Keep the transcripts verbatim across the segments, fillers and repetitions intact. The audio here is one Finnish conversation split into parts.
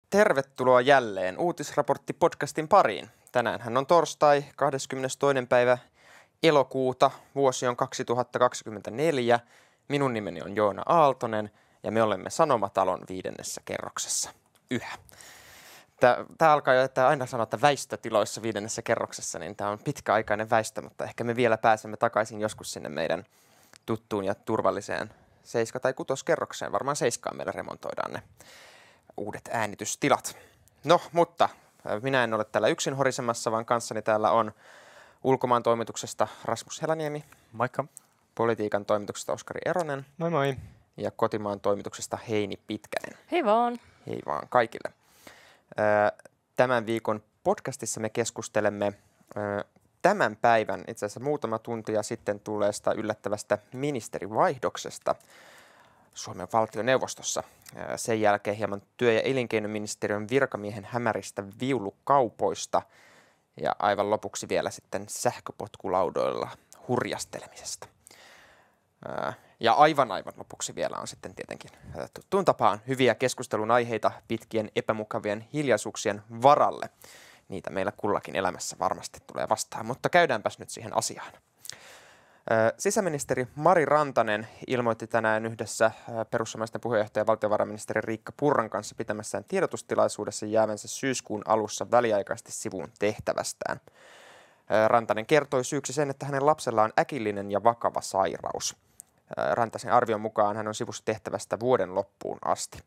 Tervetuloa jälleen Uutisraportti-podcastin pariin. Tänäänhän on torstai kahdeskymmenestoinen päivä elokuuta, vuosi on kaksituhattakaksikymmentäneljä. Minun nimeni on Joona Aaltonen ja me olemme Sanomatalon viidennessä kerroksessa yhä. Tämä alkaa jo, että aina sanoa, että väistötiloissa viidennessä kerroksessa, niin tämä on pitkäaikainen väistö, mutta ehkä me vielä pääsemme takaisin joskus sinne meidän tuttuun ja turvalliseen seiska- tai kutoskerrokseen. Varmaan seiskaan meillä remontoidaan ne uudet äänitystilat. No, mutta minä en ole täällä yksin horisemassa, vaan kanssani täällä on ulkomaan toimituksesta Rasmus Helaniemi. Moikka. Politiikan toimituksesta Oskari Eronen. Moi moi. Ja kotimaan toimituksesta Heini Pitkänen. Hei vaan. Hei vaan kaikille. Tämän viikon podcastissa me keskustelemme tämän päivän, itse asiassa muutama tuntia sitten tulleesta yllättävästä ministerivaihdoksesta Suomen valtioneuvostossa. Sen jälkeen hieman työ- ja elinkeinoministeriön virkamiehen hämäristä viulukaupoista ja aivan lopuksi vielä sitten sähköpotkulaudoilla hurjastelemisesta. Ja aivan aivan lopuksi vielä on sitten tietenkin tuttuun tapaan hyviä keskustelun aiheita pitkien epämukavien hiljaisuuksien varalle. Niitä meillä kullakin elämässä varmasti tulee vastaan, mutta käydäänpäs nyt siihen asiaan. Sisäministeri Mari Rantanen ilmoitti tänään yhdessä perussuomalaisten puheenjohtaja valtiovarainministeri Riikka Purran kanssa pitämässään tiedotustilaisuudessa jäävänsä syyskuun alussa väliaikaisesti sivuun tehtävästään. Rantanen kertoi syyksi sen, että hänen lapsellaan on äkillinen ja vakava sairaus. Rantasen arvion mukaan hän on sivussa tehtävästä vuoden loppuun asti.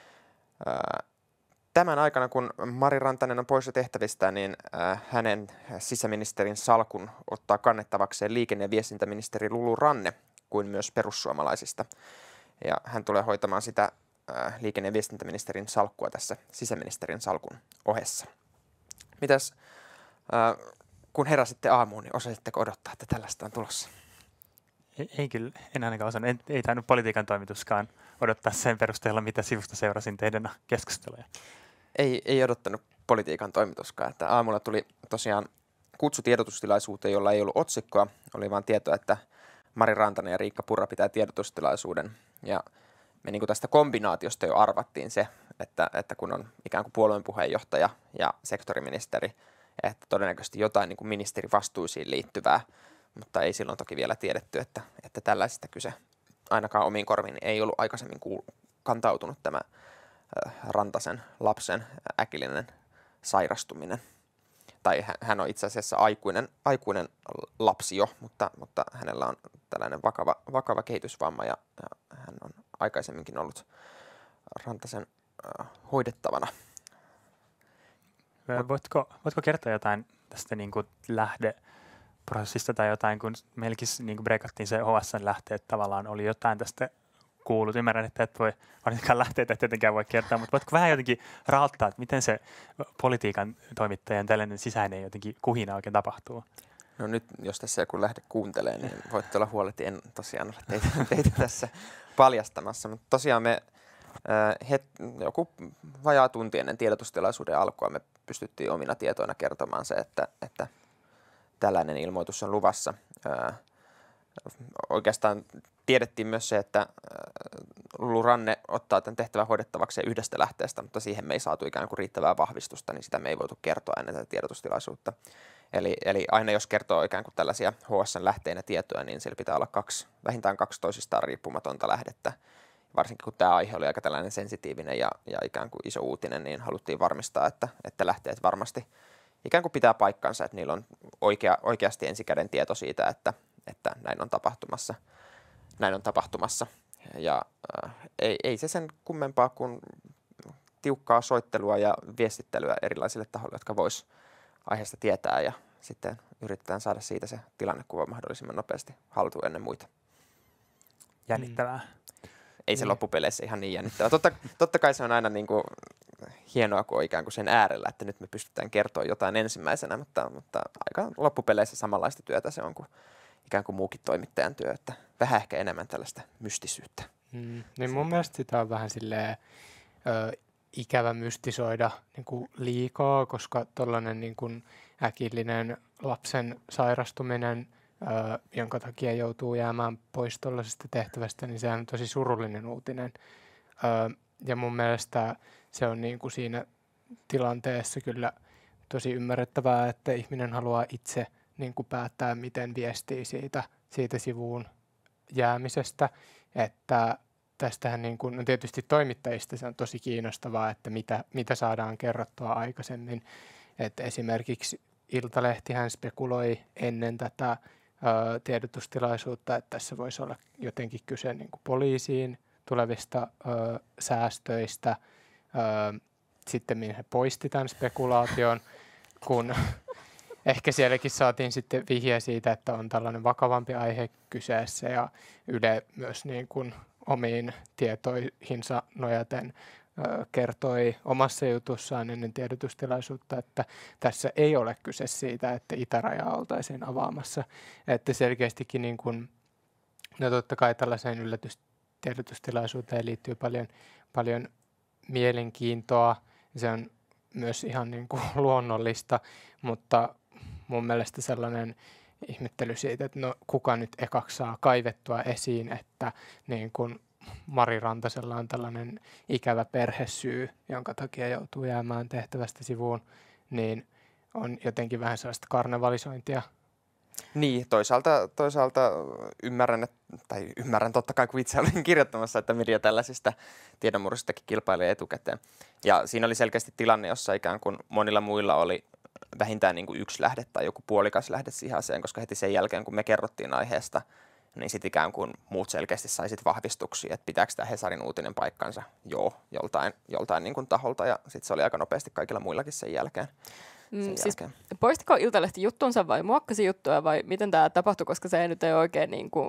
Tämän aikana, kun Mari Rantanen on poissa tehtävistä, niin hänen sisäministerin salkun ottaa kannettavakseen liikenne- ja viestintäministeri Lulu Ranne kuin myös perussuomalaisista. Ja hän tulee hoitamaan sitä liikenne- ja viestintäministerin salkkua tässä sisäministerin salkun ohessa. Mitäs, kun heräsitte aamuun, niin osasitteko odottaa, että tällaista on tulossa? Ei, ei kyllä, en ainakaan osannut. En, ei tainnut politiikan toimituskaan odottaa sen perusteella, mitä sivusta seurasin teidän keskusteluja. Ei, ei odottanut politiikan toimituskaan. Että aamulla tuli tosiaan kutsu tiedotustilaisuuteen, jolla ei ollut otsikkoa. Oli vaan tietoa, että Mari Rantanen ja Riikka Purra pitää tiedotustilaisuuden. Ja me niin kuin tästä kombinaatiosta jo arvattiin se, että, että kun on ikään kuin puolueen puheenjohtaja ja sektoriministeri, että todennäköisesti jotain niin kuin ministerivastuisiin liittyvää, mutta ei silloin toki vielä tiedetty, että, että tällaisista kyse ainakaan omiin korviin ei ollut aikaisemmin kuul- kantautunut tämä Rantasen lapsen äkillinen sairastuminen. Tai hän on itse asiassa aikuinen, aikuinen lapsi jo, mutta, mutta hänellä on tällainen vakava, vakava kehitysvamma ja, ja hän on aikaisemminkin ollut Rantasen äh, hoidettavana. Voitko, voitko kertoa jotain tästä niin kuin lähdeprosessista tai jotain, kun meilläkin niin kuin breikattiin se H S:n lähteet, tavallaan oli jotain tästä kuullut. Ymmärrän, että et voi varsinkaan lähteitä tietenkään voi kertoa, mutta voitko vähän jotenkin raottaa, että miten se politiikan toimittajan tällainen sisäinen jotenkin kuhina oikein tapahtuu? No nyt, jos tässä joku lähde kuuntelee, niin voitte olla huoleti, en tosiaan ole teitä, teitä tässä paljastamassa. Mutta tosiaan me äh, het, joku vajaa tunti ennen tiedotustilaisuuden alkua me pystyttiin omina tietoina kertomaan se, että, että tällainen ilmoitus on luvassa. Äh, oikeastaan tiedettiin myös se, että Lulu Ranne ottaa tämän tehtävän hoidettavakseen yhdestä lähteestä, mutta siihen me ei saatu ikään kuin riittävää vahvistusta, niin sitä me ei voitu kertoa ennen tätä tiedotustilaisuutta. Eli, eli aina jos kertoo ikään kuin tällaisia H S:n lähteinä tietoja, niin sillä pitää olla kaksi, vähintään kaksi toisistaan riippumatonta lähdettä. Varsinkin kun tämä aihe oli aika tällainen sensitiivinen ja, ja ikään kuin iso uutinen, niin haluttiin varmistaa, että, että lähteet varmasti ikään kuin pitää paikkansa, että niillä on oikea, oikeasti ensikäden tieto siitä, että, että näin on tapahtumassa. Näin on tapahtumassa. Ja äh, ei, ei se sen kummempaa kuin tiukkaa soittelua ja viestittelyä erilaisille tahoille, jotka vois aiheesta tietää ja sitten yritetään saada siitä se tilannekuva mahdollisimman nopeasti haltuun ennen muita. Jännittävää. Ei se loppupeleissä ihan niin jännittävää. Totta, totta kai se on aina niin kuin hienoa, kun on ikään kuin sen äärellä, että nyt me pystytään kertoa jotain ensimmäisenä, mutta, mutta aika loppupeleissä samanlaista työtä se on kuin ikään kuin muukin toimittajan työ, että vähän ehkä enemmän tällaista mystisyyttä. Mm, niin mun mielestä sitä on vähän silleen ö, ikävä mystisoida niin kuin liikaa, koska tollainen niin kuin äkillinen lapsen sairastuminen, ö, jonka takia joutuu jäämään pois tuollaisesta tehtävästä, niin se on tosi surullinen uutinen. Ö, ja mun mielestä se on niin kuin siinä tilanteessa kyllä tosi ymmärrettävää, että ihminen haluaa itse niin kuin päättää, miten viestii siitä, siitä sivuun jäämisestä, että tästähän niin kuin, no tietysti toimittajista se on tosi kiinnostavaa, että mitä, mitä saadaan kerrottua aikaisemmin, että esimerkiksi Iltalehtihän spekuloi ennen tätä ö, tiedotustilaisuutta, että tässä voisi olla jotenkin kyse niin kuin poliisiin tulevista ö, säästöistä. Ö, sitten he poisti tämän spekulaation, kun ehkä sielläkin saatiin sitten vihje siitä, että on tällainen vakavampi aihe kyseessä ja Yle myös niin kuin omiin tietoihinsa nojaten ö, kertoi omassa jutussaan ennen tiedotustilaisuutta, että tässä ei ole kyse siitä, että itärajaa oltaisiin avaamassa. Että selkeästikin niin kuin, no totta kai tällaiseen yllätystiedotustilaisuuteen liittyy paljon, paljon mielenkiintoa. Se on myös ihan niin kuin luonnollista, mutta mun mielestä sellainen ihmettely siitä, että no kuka nyt ekaksi saa kaivettua esiin, että niin kuin Mari Rantasella on tällainen ikävä perhesyy, jonka takia joutuu jäämään tehtävästä sivuun, niin on jotenkin vähän sellaista karnevalisointia. Niin, toisaalta, toisaalta ymmärrän, että, tai ymmärrän totta kai, kun itse olin kirjoittamassa, että media tällaisista tiedonmurroistakin kilpailee etukäteen. Ja siinä oli selkeästi tilanne, jossa ikään kuin monilla muilla oli vähintään niin kuin yksi lähde tai joku puolikas lähde siihen asiaan, koska heti sen jälkeen, kun me kerrottiin aiheesta, niin sitten ikään kuin muut selkeästi saisit vahvistuksia, että pitääkö tämä Hesarin uutinen paikkansa, joo, joltain, joltain niin kuin taholta, ja sitten se oli aika nopeasti kaikilla muillakin sen jälkeen. Mm, siis poistiko Iltalehti juttunsa vai muokkasi juttuja vai miten tämä tapahtui, koska se ei nyt ole oikein niin kuin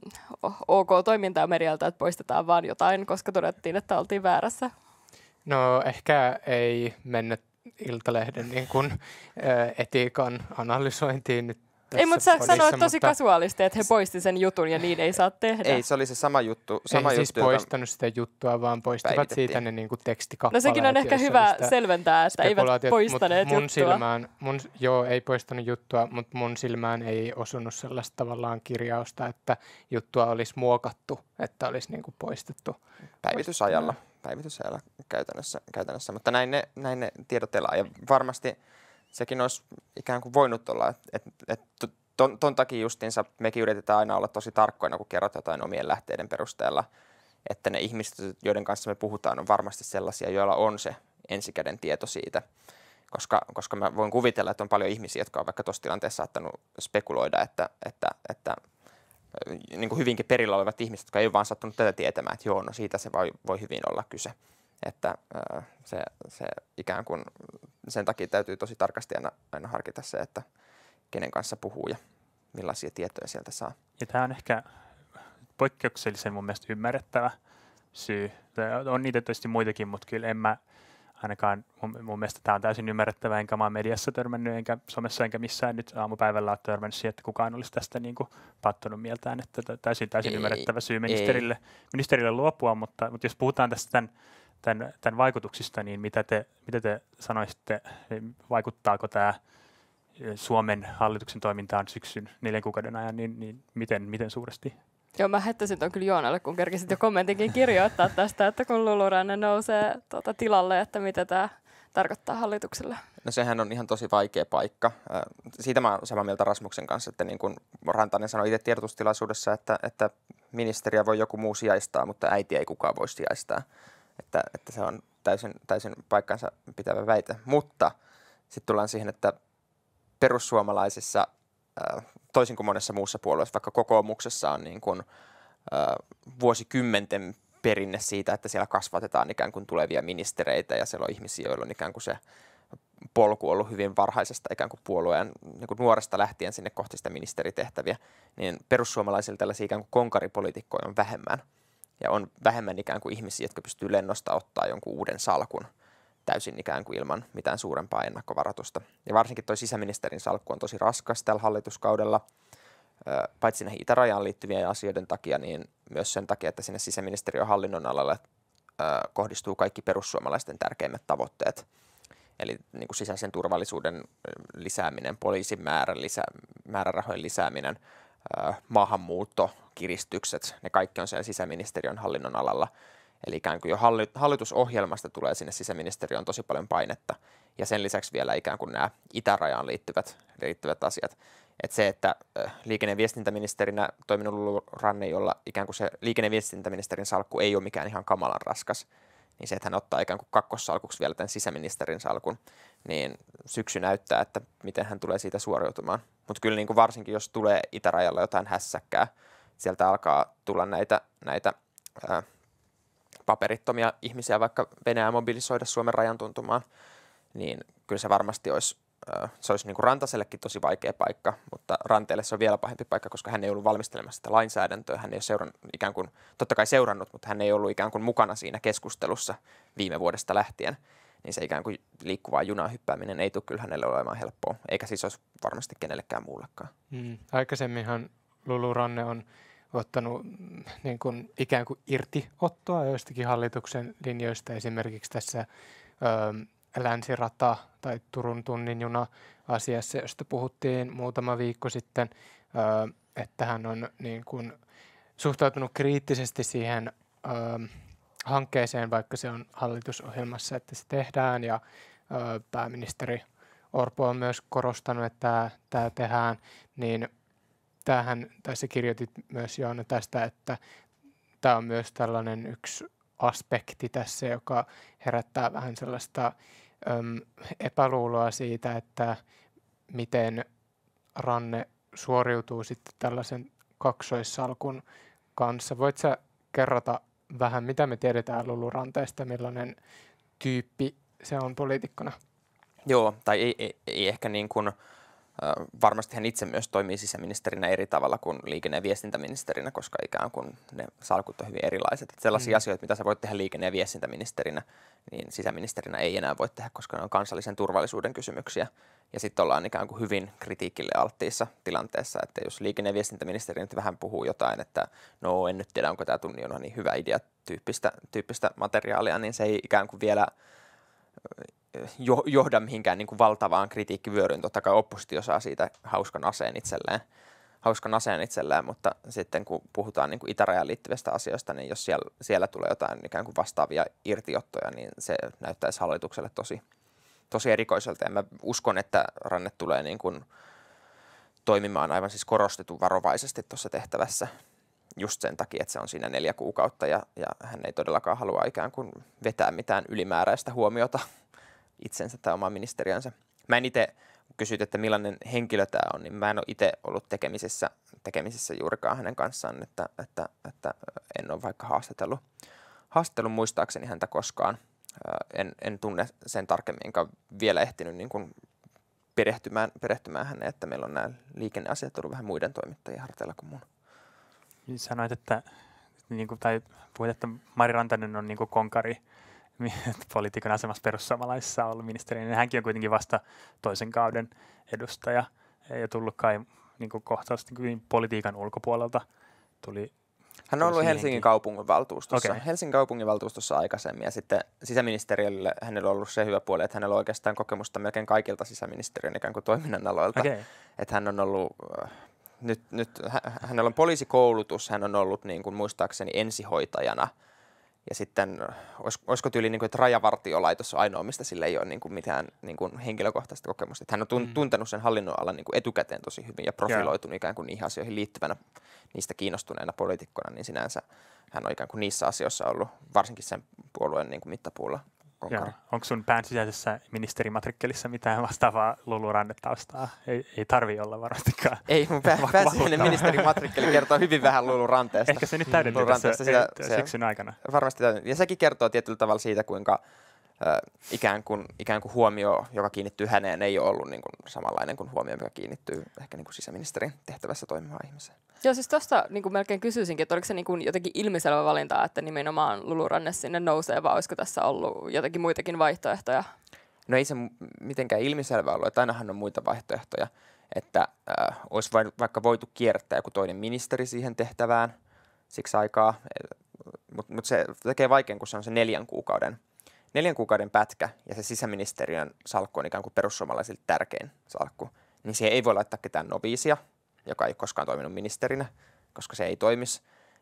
ok toimintaa medialta, että poistetaan vaan jotain, koska todettiin, että oltiin väärässä? No ehkä ei mennä Iltalehden niin kuin, ä, etiikan analysointiin nyt. Ei, mutta sä sanoit tosi mutta kasuaalisti, että he poisti sen jutun ja niin ei saa tehdä. Ei, se oli se sama juttu. Sama ei juttu, siis poistanut sitä juttua, vaan poistivat siitä ne niin kuin tekstikappaleet. No sekin on ehkä hyvä selventää, että eivät poistaneet mun juttua. Silmään, mun, joo, ei poistanut juttua, mutta mun silmään ei osunut sellaista tavallaan kirjausta, että juttua olisi muokattu, että olisi niin kuin poistettu. Päivitysajalla, päivitysajalla käytännössä, käytännössä. Mutta näin ne, näin ne tiedot elää. Ja varmasti sekin olisi ikään kuin voinut olla, että et, et, ton, ton takia justiinsa mekin yritetään aina olla tosi tarkkoina, kun kerrot jotain omien lähteiden perusteella, että ne ihmiset, joiden kanssa me puhutaan, on varmasti sellaisia, joilla on se ensikäden tieto siitä. Koska, koska mä voin kuvitella, että on paljon ihmisiä, jotka on vaikka tuossa tilanteessa saattanut spekuloida, että, että, että niin kuin hyvinkin perillä olevat ihmiset, jotka ei ole vaan sattunut tätä tietämään, että joo, no siitä se voi, voi hyvin olla kyse. Että äh, se, se ikään kuin sen takia täytyy tosi tarkasti aina, aina harkita se, että kenen kanssa puhuu ja millaisia tietoja sieltä saa. Ja tämä on ehkä poikkeuksellisen mun mielestä ymmärrettävä syy. On niitä tietysti muitakin, mutta kyllä en mä ainakaan, mun, mun mielestä tämä on täysin ymmärrettävä, enkä mä oon mediassa törmännyt, enkä somessa, enkä missään nyt aamupäivällä ole törmännyt siihen, että kukaan olisi tästä niin kuin pattonut mieltään, että täysin, täysin ei, ymmärrettävä syy ministerille, ministerille luopua, mutta, mutta jos puhutaan tästä tämän, tämän, tämän vaikutuksista, niin mitä te, mitä te sanoisitte, vaikuttaako tämä Suomen hallituksen toimintaan syksyn neljän kuukauden ajan, niin, niin miten, miten suuresti? Joo, mä heittäisin ton kyllä Joonalle, kun kerkisit jo kommentinkin kirjoittaa tästä, että kun Lulu Ranne nousee tuota tilalle, että mitä tämä tarkoittaa hallitukselle. No sehän on ihan tosi vaikea paikka. Siitä mä oon samaa mieltä Rasmuksen kanssa, että niin kuin Rantanen sanoi itse tiedotustilaisuudessa, että, että ministeriä voi joku muu sijaistaa, mutta äiti ei kukaan voi sijaistaa. Että, että se on täysin, täysin paikkansa pitävä väite. Mutta sitten tullaan siihen, että perussuomalaisissa, toisin kuin monessa muussa puolueessa, vaikka kokoomuksessa on niin kuin, vuosikymmenten perinne siitä, että siellä kasvatetaan ikään kuin tulevia ministereitä ja siellä on ihmisiä, joilla on ikään kuin se polku ollut hyvin varhaisesta ikään kuin puolueen niin kuin nuoresta lähtien sinne kohti sitä ministeritehtäviä, niin perussuomalaisilla tällaisia ikään kuin konkaripoliitikkoja on vähemmän. Ja on vähemmän ikään kuin ihmisiä, jotka pystyy lennosta ottaa jonkun uuden salkun täysin ikään kuin ilman mitään suurempaa ennakkovaroitusta. Ja varsinkin tuo sisäministerin salkku on tosi raskas tällä hallituskaudella, paitsi näihin itärajaan liittyvien asioiden takia, niin myös sen takia, että sinne sisäministeriön hallinnonalalle kohdistuu kaikki perussuomalaisten tärkeimmät tavoitteet. Eli niin kuin sisäisen turvallisuuden lisääminen, poliisin määrän lisä, määrärahojen lisääminen, maahanmuutto, kiristykset, ne kaikki on siellä sisäministeriön hallinnon alalla. Eli ikään kuin jo hallitusohjelmasta tulee sinne sisäministeriöön tosi paljon painetta. Ja sen lisäksi vielä ikään kuin nämä itärajaan liittyvät, liittyvät asiat. Että se, että liikenne- ja viestintäministerinä toiminut Lulu Ranne, jolla ikään kuin se liikenne- ja viestintäministerin salkku ei ole mikään ihan kamalan raskas, niin se, että hän ottaa ikään kuin kakkossalkuksi vielä tämän sisäministerin salkun, niin syksy näyttää, että miten hän tulee siitä suoriutumaan. Mutta kyllä niin kuin varsinkin, jos tulee itärajalla jotain hässäkkää, sieltä alkaa tulla näitä, näitä ää, paperittomia ihmisiä, vaikka Venäjä mobilisoida Suomen rajan tuntumaan, niin kyllä se varmasti olisi, ää, se olisi niin kuin Rantasellekin tosi vaikea paikka, mutta Ranteelle se on vielä pahempi paikka, koska hän ei ollut valmistelemassa sitä lainsäädäntöä, hän ei ole seurannut, ikään kuin, totta kai seurannut, mutta hän ei ollut ikään kuin mukana siinä keskustelussa viime vuodesta lähtien, niin se ikään kuin liikkuvaa junaa hyppääminen ei tule kyllä hänelle olemaan helppoa, eikä siis olisi varmasti kenellekään muullekaan. Mm. Aikaisemminhan Lulu Ranne on ottanut niin kuin, ikään kuin irtiottoa joistakin hallituksen linjoista, esimerkiksi tässä ö, länsirata tai Turun tunnin juna asiassa, josta puhuttiin muutama viikko sitten, ö, että hän on niin kuin, suhtautunut kriittisesti siihen ö, hankkeeseen, vaikka se on hallitusohjelmassa, että se tehdään, ja ö, pääministeri Orpo on myös korostanut, että tämä tehdään, niin tämähän, tässä kirjoitit myös Joona tästä, että tämä on myös tällainen yksi aspekti tässä, joka herättää vähän sellaista äm, epäluuloa siitä, että miten Ranne suoriutuu sitten tällaisen kaksoissalkun kanssa. Voitko sä kerrata vähän, mitä me tiedetään Lulu Ranteesta, millainen tyyppi se on poliitikkona? Joo, tai ei, ei, ei ehkä niin kuin, äh, varmasti hän itse myös toimii sisäministerinä eri tavalla kuin liikenne- ja viestintäministerinä, koska ikään kuin ne salkut on hyvin erilaiset. Että sellaisia mm. asioita, mitä sä voit tehdä liikenne- ja viestintäministerinä, niin sisäministerinä ei enää voi tehdä, koska ne on kansallisen turvallisuuden kysymyksiä. Ja sitten ollaan ikään kuin hyvin kritiikille alttiissa tilanteessa, että jos liikenne- ja viestintäministeri nyt vähän puhuu jotain, että no en nyt tiedä, onko tämä tunnin juna niin hyvä idea tyyppistä, tyyppistä materiaalia, niin se ei ikään kuin vielä johda mihinkään niin kuin valtavaan kritiikkivyöryyn. Totta kai oppositio saa siitä hauskan aseen itselleen, hauskan aseen itselleen, mutta sitten kun puhutaan niin kuin itärajaan liittyvistä asioista, niin jos siellä, siellä tulee jotain ikään kuin vastaavia irtiottoja, niin se näyttäisi hallitukselle tosi, tosi erikoiselta. Ja mä uskon, että Ranne tulee niin kuin toimimaan aivan siis korostetun varovaisesti tuossa tehtävässä just sen takia, että se on siinä neljä kuukautta ja, ja hän ei todellakaan halua ikään kuin vetää mitään ylimääräistä huomiota itsensä tai omaan ministeriönsä. Mä en itse, kun kysyt, että millainen henkilö tämä on, niin mä en ole itse ollut tekemisissä, tekemisissä juurikaan hänen kanssaan, että, että, että en ole vaikka haastatellut, haastatellut muistaakseni häntä koskaan. En, en tunne sen tarkemmin, enkä vielä ehtinyt niin kuin perehtymään, perehtymään häneen, että meillä on nämä liikenneasiat ollut vähän muiden toimittajien harteilla kuin mun. Sanoit, että, niin kuin, tai puhuit, että Mari Rantanen on niin kuin konkari poliitikon asemassa perussuomalaisissa ollut ministeri, niin hänkin on kuitenkin vasta toisen kauden edustaja ja tullut kai niin kuin kohtaisesti niin politiikan ulkopuolelta. Tuli, hän on ollut Helsingin kaupunginvaltuustossa. Okay. Helsingin kaupunginvaltuustossa aikaisemmin ja sitten sisäministeriölle hänellä on ollut se hyvä puoli, että hänellä on oikeastaan kokemusta melkein kaikilta sisäministeriön ikään kuin toiminnan aloilta. Okay. Että hän on ollut... Nyt, nyt hänellä on poliisikoulutus, hän on ollut niin kuin muistaakseni ensihoitajana ja sitten olis, olisiko tyyli, niin kuin, että rajavartiolaitos on ainoa, mistä sillä ei ole niin kuin mitään niin kuin henkilökohtaista kokemusta. Että hän on tun, tuntenut sen hallinnonalan niin kuin etukäteen tosi hyvin ja profiloitunut yeah. ikään kuin niihin asioihin liittyvänä, niistä kiinnostuneena poliitikkona, niin sinänsä hän on ikään kuin niissä asioissa ollut varsinkin sen puolueen niin kuin mittapuulla. Onko sun pään sisäisessä ministerimatrikkelissa mitään vastaavaa Lulu Ranne-taustaa? Ei, ei tarvitse olla varmastikaan. Ei, mun pään, pään sisäinen ministerimatrikkeli kertoo hyvin vähän Lulu Ranteesta. Ehkä se nyt täydentyy tässä sitä, syksyn aikana. Varmasti täydentyy. Ja sekin kertoo tietyllä tavalla siitä, kuinka äh, ikään, kuin, ikään kuin huomio, joka kiinnittyy häneen, ei ole ollut niin kuin samanlainen kuin huomio, joka kiinnittyy ehkä niin kuin sisäministerin tehtävässä toimivaan ihmiseen. Joo, siis tuosta niin melkein kysyisinkin, että oliko se niin kuin jotenkin ilmiselvä valinta, että nimenomaan Lulu Ranne sinne nousee, vai olisiko tässä ollut jotenkin muitakin vaihtoehtoja? No ei se mitenkään ilmiselvä ollut, että ainahan on muita vaihtoehtoja, että äh, olisi vaikka voitu kierrättää joku toinen ministeri siihen tehtävään siksi aikaa, mutta mut se tekee vaikean, kun se on se neljän kuukauden, neljän kuukauden pätkä ja se sisäministeriön salkku on ikään kuin perussuomalaisille tärkein salkku, niin siihen ei voi laittaa ketään noviisia, joka ei koskaan toiminut ministerinä, koska se ei toimisi.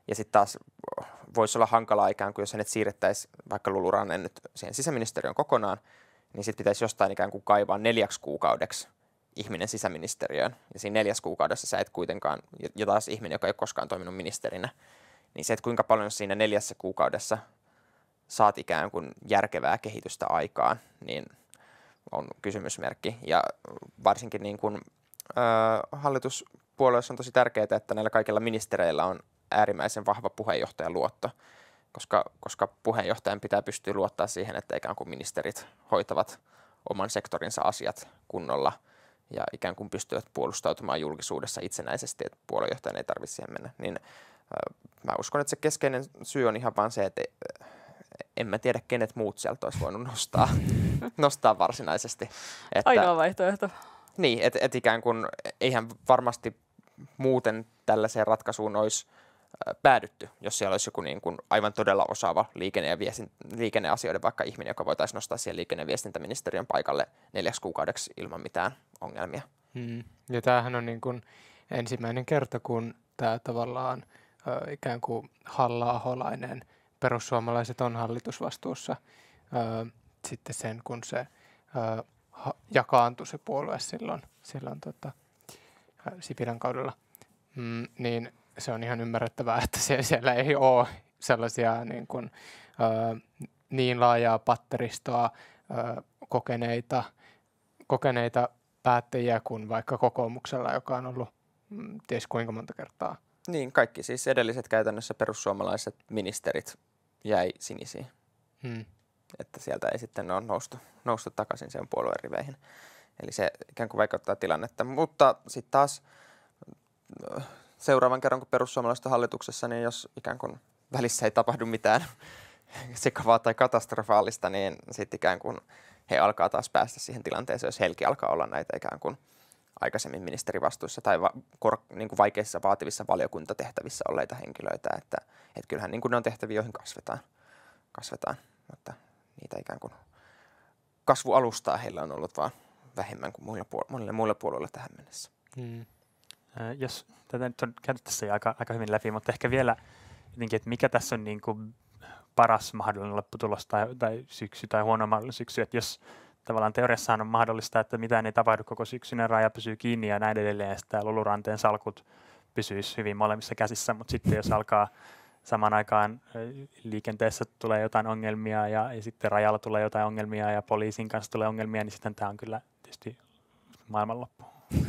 Ja sitten taas voisi olla hankalaa ikään kuin, jos hänet siirrettäisiin vaikka Lulu Ranne nyt siihen sisäministeriön kokonaan, niin sitten pitäisi jostain ikään kuin kaivaa neljäksi kuukaudeksi ihminen sisäministeriöön. Ja siinä neljäs kuukaudessa sä et kuitenkaan, ja taas ihminen, joka ei ole koskaan toiminut ministerinä, niin se, että kuinka paljon siinä neljässä kuukaudessa saat ikään kuin järkevää kehitystä aikaan, niin on kysymysmerkki. Ja varsinkin niin kuin, ö, hallituspuolueessa on tosi tärkeää, että näillä kaikilla ministereillä on äärimmäisen vahva puheenjohtajan luotto, koska, koska puheenjohtajan pitää pystyä luottaa siihen, että ikään kuin ministerit hoitavat oman sektorinsa asiat kunnolla ja ikään kuin pystyvät puolustautumaan julkisuudessa itsenäisesti, että puoluejohtajan ei tarvitse siihen mennä. Niin, ö, mä uskon, että se keskeinen syy on ihan vaan se, että en mä tiedä, kenet muut sieltä olisi voinut nostaa, nostaa varsinaisesti. Että, Ainoa vaihtoehto. Niin, että et ikään kuin eihän varmasti muuten tällaiseen ratkaisuun olisi päädytty, jos siellä olisi joku niin kuin aivan todella osaava liikenne- ja viestin, liikenneasioiden vaikka ihminen, joka voitaisiin nostaa siihen liikenne- ja viestintäministeriön paikalle neljäksi kuukaudeksi ilman mitään ongelmia. Hmm. Ja tämähän on niin kuin ensimmäinen kerta, kun tämä tavallaan ö, ikään kuin halla-aholainen perussuomalaiset on hallitusvastuussa ö, sitten sen, kun se ö, ha- jakaantui se puolue silloin, silloin tota, ö, Sipilän kaudella, mm, niin se on ihan ymmärrettävää, että se, siellä ei ole sellaisia niin, kuin, ö, niin laajaa patteristoa, ö, kokeneita, kokeneita päättäjiä kuin vaikka kokoomuksella, joka on ollut mm, ties kuinka monta kertaa. Niin, kaikki siis edelliset käytännössä perussuomalaiset ministerit jäi sinisiin. Hmm. Että sieltä ei sitten ole noustu, noustu takaisin sen puolueen riveihin. Eli se ikään kuin vaikeuttaa tilannetta. Mutta sitten taas seuraavan kerran, kun perussuomalaiset on hallituksessa, niin jos ikään kuin välissä ei tapahdu mitään sekavaa tai katastrofaalista, niin sitten ikään kuin he alkaa taas päästä siihen tilanteeseen, jos heilläkin alkaa olla näitä ikään kuin aikaisemmin ministerivastuussa tai va- kor- niin kuin vaikeissa vaativissa valiokuntatehtävissä olleita henkilöitä, että, että kyllähän niin kuin ne on tehtäviä, joihin kasvetaan, kasvetaan, mutta niitä ikään kuin kasvualustaa heillä on ollut vaan vähemmän kuin muilla puol- monille muille puolueille tähän mennessä. Hmm. Jos tätä nyt on käyty tässä aika, aika hyvin läpi, mutta ehkä vielä jotenkin, että mikä tässä on niin kuin paras mahdollinen lopputulos tai, tai syksy tai huono mahdollinen syksy, että jos tavallaan teoriassahan on mahdollista, että mitään ei tapahdu koko syksyn, raja pysyy kiinni ja näin edelleen, ja sitten Lulu Ranteen salkut pysyisi hyvin molemmissa käsissä, mutta sitten jos alkaa samaan aikaan liikenteessä tulee jotain ongelmia ja, ja sitten rajalla tulee jotain ongelmia ja poliisin kanssa tulee ongelmia, niin sitten tämä on kyllä tietysti maailmanloppu.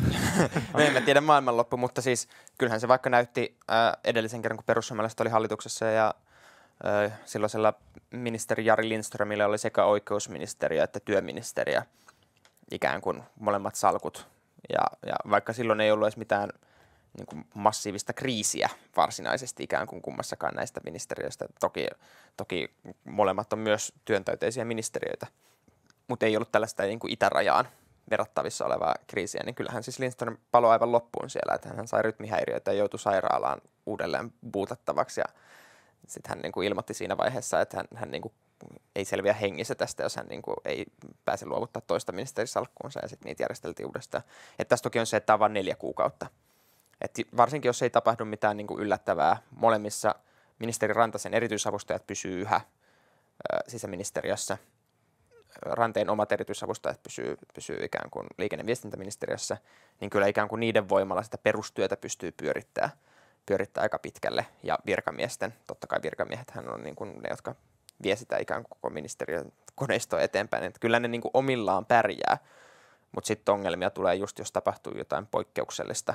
Me emme tiedä maailmanloppu, mutta siis kyllähän se vaikka näytti ää, edellisen kerran, kun perussuomalaiset oli hallituksessa ja ää, silloisella ministeri Jari Lindströmillä oli sekä oikeusministeriö että työministeriö, ikään kuin molemmat salkut. Ja, ja vaikka silloin ei ollut edes mitään niin kuin massiivista kriisiä varsinaisesti ikään kuin kummassakaan näistä ministeriöistä. Toki, toki molemmat on myös työntäyteisiä ministeriöitä, mutta ei ollut tällaista niin kuin itärajaan verrattavissa olevaa kriisiä, niin kyllähän siis Lindström paloi aivan loppuun siellä, että hän sai rytmihäiriöitä ja joutui sairaalaan uudelleen buutattavaksi ja sitten hän niin kuin ilmoitti siinä vaiheessa, että hän, hän niin kuin ei selviä hengissä tästä, jos hän niin kuin ei pääse luovuttaa toista ministerisalkkuunsa ja sitten niitä järjesteltiin uudestaan. Että tässä toki on se, että tämä on vain neljä kuukautta. Et varsinkin jos ei tapahdu mitään niin kuin yllättävää, molemmissa ministeri Rantasen erityisavustajat pysyy yhä ö, sisäministeriössä. Ranteen omat erityisavustajat pysyy, pysyy ikään kuin liikenne- ja viestintäministeriössä, niin kyllä ikään kuin niiden voimalla sitä perustyötä pystyy pyörittämään, pyörittämään aika pitkälle. Ja virkamiesten, totta kai virkamiehethän on niin kuin ne, jotka vie sitä ikään kuin koko ministeriön koneistoa eteenpäin. Että kyllä ne niin kuin omillaan pärjää, mutta sitten ongelmia tulee just, jos tapahtuu jotain poikkeuksellista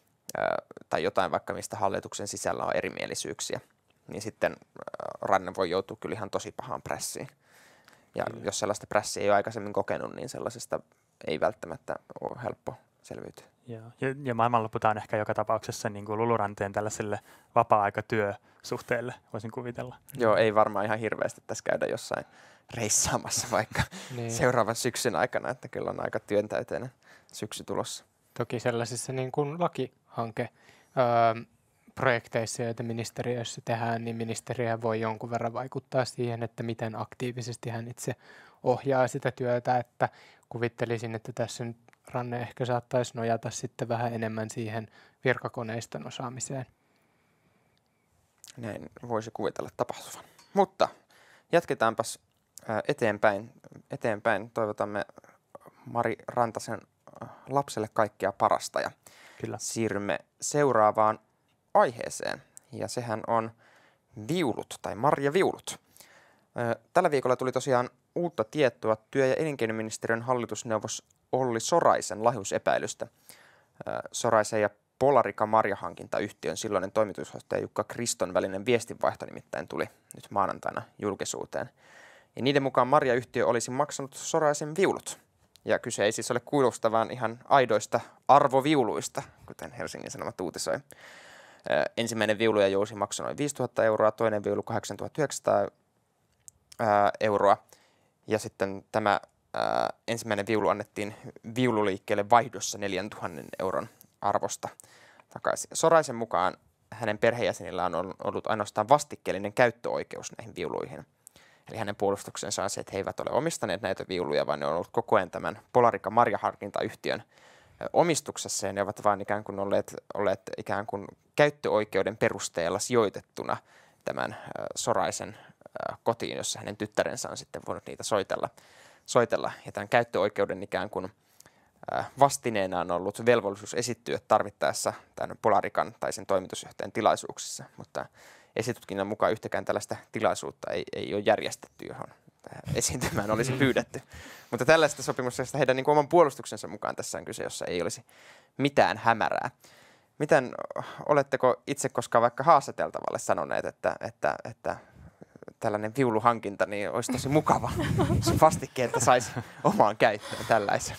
tai jotain vaikka mistä hallituksen sisällä on erimielisyyksiä, niin sitten Ranne voi joutua kyllä ihan tosi pahaan prässiin. Ja kyllä. Jos sellaista prässiä ei ole aikaisemmin kokenut, niin sellaisesta ei välttämättä ole helppo selviytyä. Ja, ja maailmanloppu on ehkä joka tapauksessa niin kuin Lulu Ranteen tällaiselle vapaa-aikatyösuhteelle, voisin kuvitella. Joo, ei varmaan ihan hirveästi tässä käydä jossain reissaamassa vaikka niin. seuraavan syksyn aikana, että kyllä on aika työntäyteinen syksy tulossa. Toki sellaisissa niin kuin lakihanke öö, projekteissa, joita ministeriössä tehdään, niin ministeriö voi jonkun verran vaikuttaa siihen, että miten aktiivisesti hän itse ohjaa sitä työtä, että kuvittelisin, että tässä nyt Ranne ehkä saattaisi nojata sitten vähän enemmän siihen virkakoneiston osaamiseen. näin voisi kuvitella tapahtuvan. Mutta jatketaanpas eteenpäin. eteenpäin. Toivotamme Mari Rantasen lapselle kaikkea parasta ja Kyllä. siirrymme seuraavaan aiheeseen. Ja sehän on viulut tai marjaviulut. Tällä viikolla tuli tosiaan uutta tietoa työ- ja elinkeinoministeriön hallitusneuvos Olli Soraisen lahjusepäilystä. Soraisen ja Polarika marjahankintayhtiön silloinen toimitusjohtaja Jukka Kriston välinen viestinvaihto nimittäin tuli nyt maanantaina julkisuuteen. Ja niiden mukaan marjayhtiö olisi maksanut Soraisen viulut. Ja kyse ei siis ole kuilusta, vaan ihan aidoista arvoviuluista, kuten Helsingin Sanomat uutisoi. Ö, ensimmäinen viulu ja jousi maksoi noin viisituhatta euroa, toinen viulu kahdeksantuhattayhdeksänsataa euroa. Ja sitten tämä ö, ensimmäinen viulu annettiin viululiikkeelle vaihdossa neljäntuhannen euron arvosta takaisin. Soraisen mukaan hänen perheenjäsenillään on ollut ainoastaan vastikkeellinen käyttöoikeus näihin viuluihin. Eli hänen puolustuksensa on se, että he eivät ole omistaneet näitä viuluja, vaan ne on ollut koko ajan tämän Polarika marjaharkintayhtiön omistuksessa, ja ne ovat vain ikään kuin olleet, olleet ikään kuin käyttöoikeuden perusteella sijoitettuna tämän Soraisen kotiin, jossa hänen tyttärensä on sitten voinut niitä soitella. soitella. Ja tämän käyttöoikeuden ikään kuin vastineena on ollut velvollisuus esittyä tarvittaessa tämän Polarikan tai sen toimitusjohtajan tilaisuuksissa, mutta esitutkinnan mukaan yhtäkään tällaista tilaisuutta ei, ei ole järjestetty, johon esiintymään olisi pyydetty. Mutta tällaista sopimuksesta heidän niin kuin oman puolustuksensa mukaan tässä on kyse, jossa ei olisi mitään hämärää. Miten oletteko itse koskaan vaikka haastateltavalle sanoneet, että, että, että tällainen viuluhankinta niin olisi tosi mukava, jos vastikkeelta saisi omaan käyttöön tällaisen?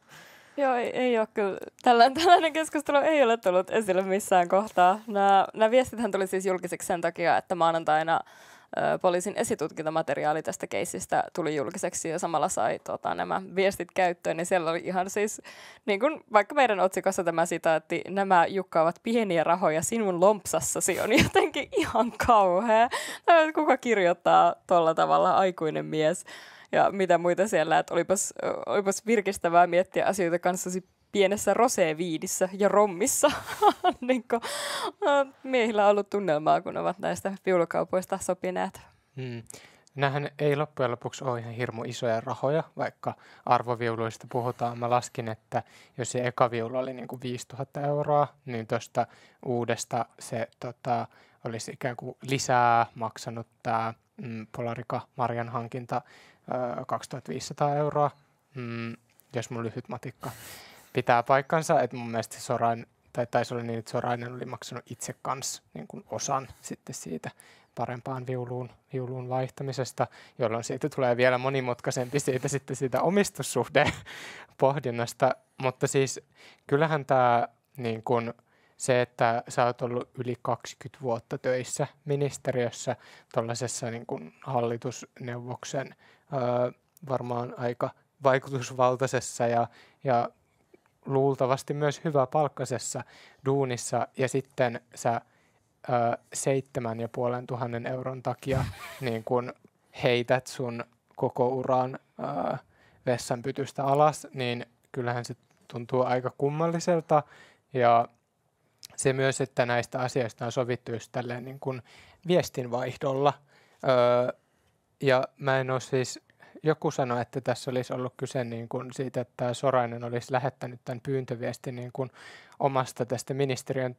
Joo, ei, ei ole kyllä. Tällainen, tällainen keskustelu ei ole tullut esille missään kohtaa. Nämä, nämä viestithän tuli siis julkiseksi sen takia, että maanantaina ö, poliisin esitutkintamateriaali tästä keisistä tuli julkiseksi ja samalla sai tota, nämä viestit käyttöön. Niin siellä oli ihan siis, niin kuin vaikka meidän otsikossa tämä sitaatti, nämä Jukka ovat pieniä rahoja sinun lompsassasi, on jotenkin ihan kauhea. Kuka kirjoittaa tuolla tavalla aikuinen mies? Ja mitä muita siellä, että olipas, olipas virkistävää miettiä asioita kanssasi pienessä roséviinissä ja rommissa. niin kuin, miehillä on ollut tunnelmaa, kun ovat näistä viulukaupoista sopineet. Hmm. Nämähän ei loppujen lopuksi ole ihan hirmu isoja rahoja, vaikka arvoviuluista puhutaan. Mä laskin, että jos se eka viulu oli niin kuin viisituhatta euroa, niin tuosta uudesta se tota, olisi ikään kuin lisää maksanut tämä mm, Polarika marjan hankinta kaksituhattaviisisataa euroa, mm, jos mun lyhyt matikka pitää paikkansa, että mun mielestä Sorainen, tai taisi olla niin, että Sorainen oli maksanut itse kanssa niin kuin osan sitten siitä parempaan viuluun, viuluun vaihtamisesta, jolloin siitä tulee vielä monimutkaisempi siitä sitten siitä omistussuhteen pohdinnasta, mutta siis kyllähän tämä niin kuin se, että sä oot ollut yli kaksikymmentä vuotta töissä ministeriössä tuollaisessa niin kuin hallitusneuvoksen öö, varmaan aika vaikutusvaltaisessa ja, ja luultavasti myös hyväpalkkaisessa duunissa ja sitten sä öö, seitsemän ja puolen tuhannen euron takia niin kun heität sun koko uran öö, vessanpytystä alas, niin kyllähän se tuntuu aika kummalliselta ja se myös, että näistä asioista on sovittu just tälleen niin kuin viestinvaihdolla. Öö, ja mä en ole siis, joku sanoi, että tässä olisi ollut kyse niin kuin siitä, että Sorainen olisi lähettänyt tämän pyyntöviestin niin kuin omasta tästä ministeriön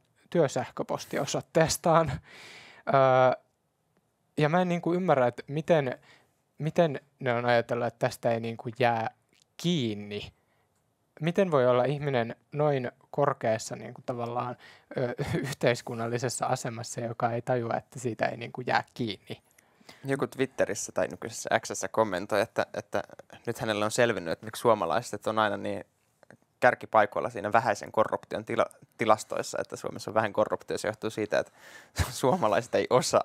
työsähköpostiosoitteestaan. Öö, ja mä en niin kuin ymmärrä, että miten, miten ne on ajatellut, että tästä ei niin kuin jää kiinni. Miten voi olla ihminen noin korkeassa niin kuin tavallaan ö, yhteiskunnallisessa asemassa, joka ei tajua, että siitä ei niin kuin jää kiinni? Joku Twitterissä tai nykyisessä X:ssä kommentoi, että, että nyt hänellä on selvinnyt, että miksi suomalaiset on aina niin kärkipaikoilla siinä vähäisen korruption tila, tilastoissa, että Suomessa on vähän korruptio. Se johtuu siitä, että suomalaiset ei osaa,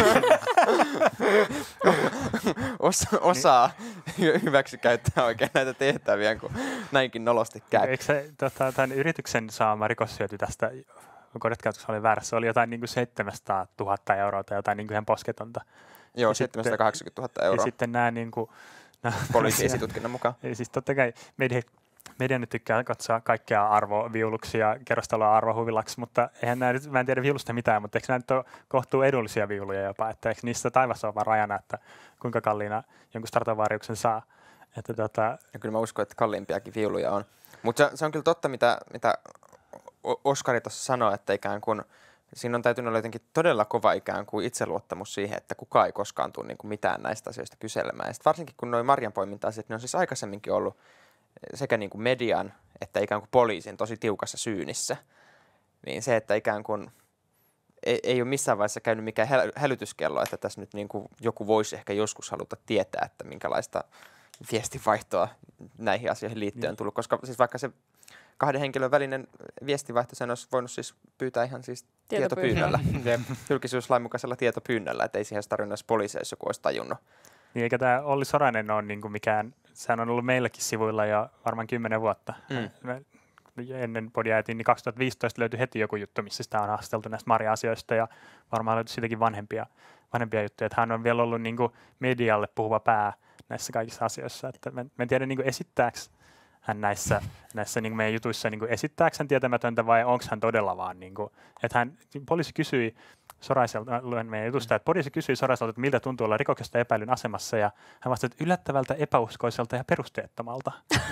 Osa, osaa hyväksi käyttää oikein näitä tehtäviä, kun näinkin nolosti käy. Eikö se tota, tämän yrityksen saama rikoshyöty tästä, korjatkaatuksi oli väärässä, oli jotain niin kuin seitsemänsataatuhatta euroa tai jotain niin kuin ihan posketonta? Joo, seitsemänsataakahdeksankymmentätuhatta euroa. Ja sitten nämä niin kuin, poliisin esitutkinnan mukaan. Eli siis totta kai media, media nyt tykkää katsoa kaikkea arvoviuluksi ja kerrostaloa arvohuvilaksi, mutta eihän nämä nyt, mä en tiedä viulusta mitään, mutta eikö nämä nyt ole kohtuu edullisia viuluja jopa, että eikö niissä taivassa ole vaan rajana, että kuinka kalliina jonkun Stradivariuksen saa. Että tota... ja kyllä mä uskon, että kalliimpiakin viuluja on. Mutta se, se on kyllä totta, mitä, mitä Oskari tuossa sanoi, että ikään kuin siinä on täytynyt olla jotenkin todella kova ikään kuin itseluottamus siihen, että kukaan ei koskaan tule niin kuin mitään näistä asioista kyselemään. Ja sit varsinkin kun nuo marjanpoiminta-asiat, ne on siis aikaisemminkin ollut sekä niin kuin median että ikään kuin poliisin tosi tiukassa syynissä. Niin se, että ikään kuin ei, ei ole missään vaiheessa käynyt mikään häl- hälytyskello, että tässä nyt niin kuin joku voisi ehkä joskus haluta tietää, että minkälaista viestinvaihtoa näihin asioihin liittyen on tullut. Koska siis vaikka se kahden henkilön välinen viestinvaihto, sen olisi voinut siis pyytää ihan siis tietopyynnöllä. Julkisuuslain mukaisella tietopyynnöllä, että ei siihen tarvinnut edes poliisia, jos joku olisi tajunnut. Niin eikä tämä Olli Sorainen ole niin kuin mikään, sehän on ollut meilläkin sivuilla jo varmaan kymmenen vuotta. Mm. Me ennen podiaitin, niin kaksituhattaviisitoista löytyi heti joku juttu, missä sitä on haasteltu näistä Maria-asioista ja varmaan löytyi siitäkin vanhempia, vanhempia juttuja. Että hän on vielä ollut niin kuin medialle puhuva pää näissä kaikissa asioissa. Että mä, mä en tiedä, niin kuin esittääkö hän näissä, näissä niin kuin meidän jutuissa niin kuin esittääkö hän tietämätöntä vai onko hän todella vaan, niin kuin, että hän, poliisi kysyi Soraiselta, luen meidän jutusta, että poliisi kysyi Soraiselta, että miltä tuntuu olla rikoksesta epäilyn asemassa ja hän vastasi, että yllättävältä, epäuskoiselta ja perusteettomalta.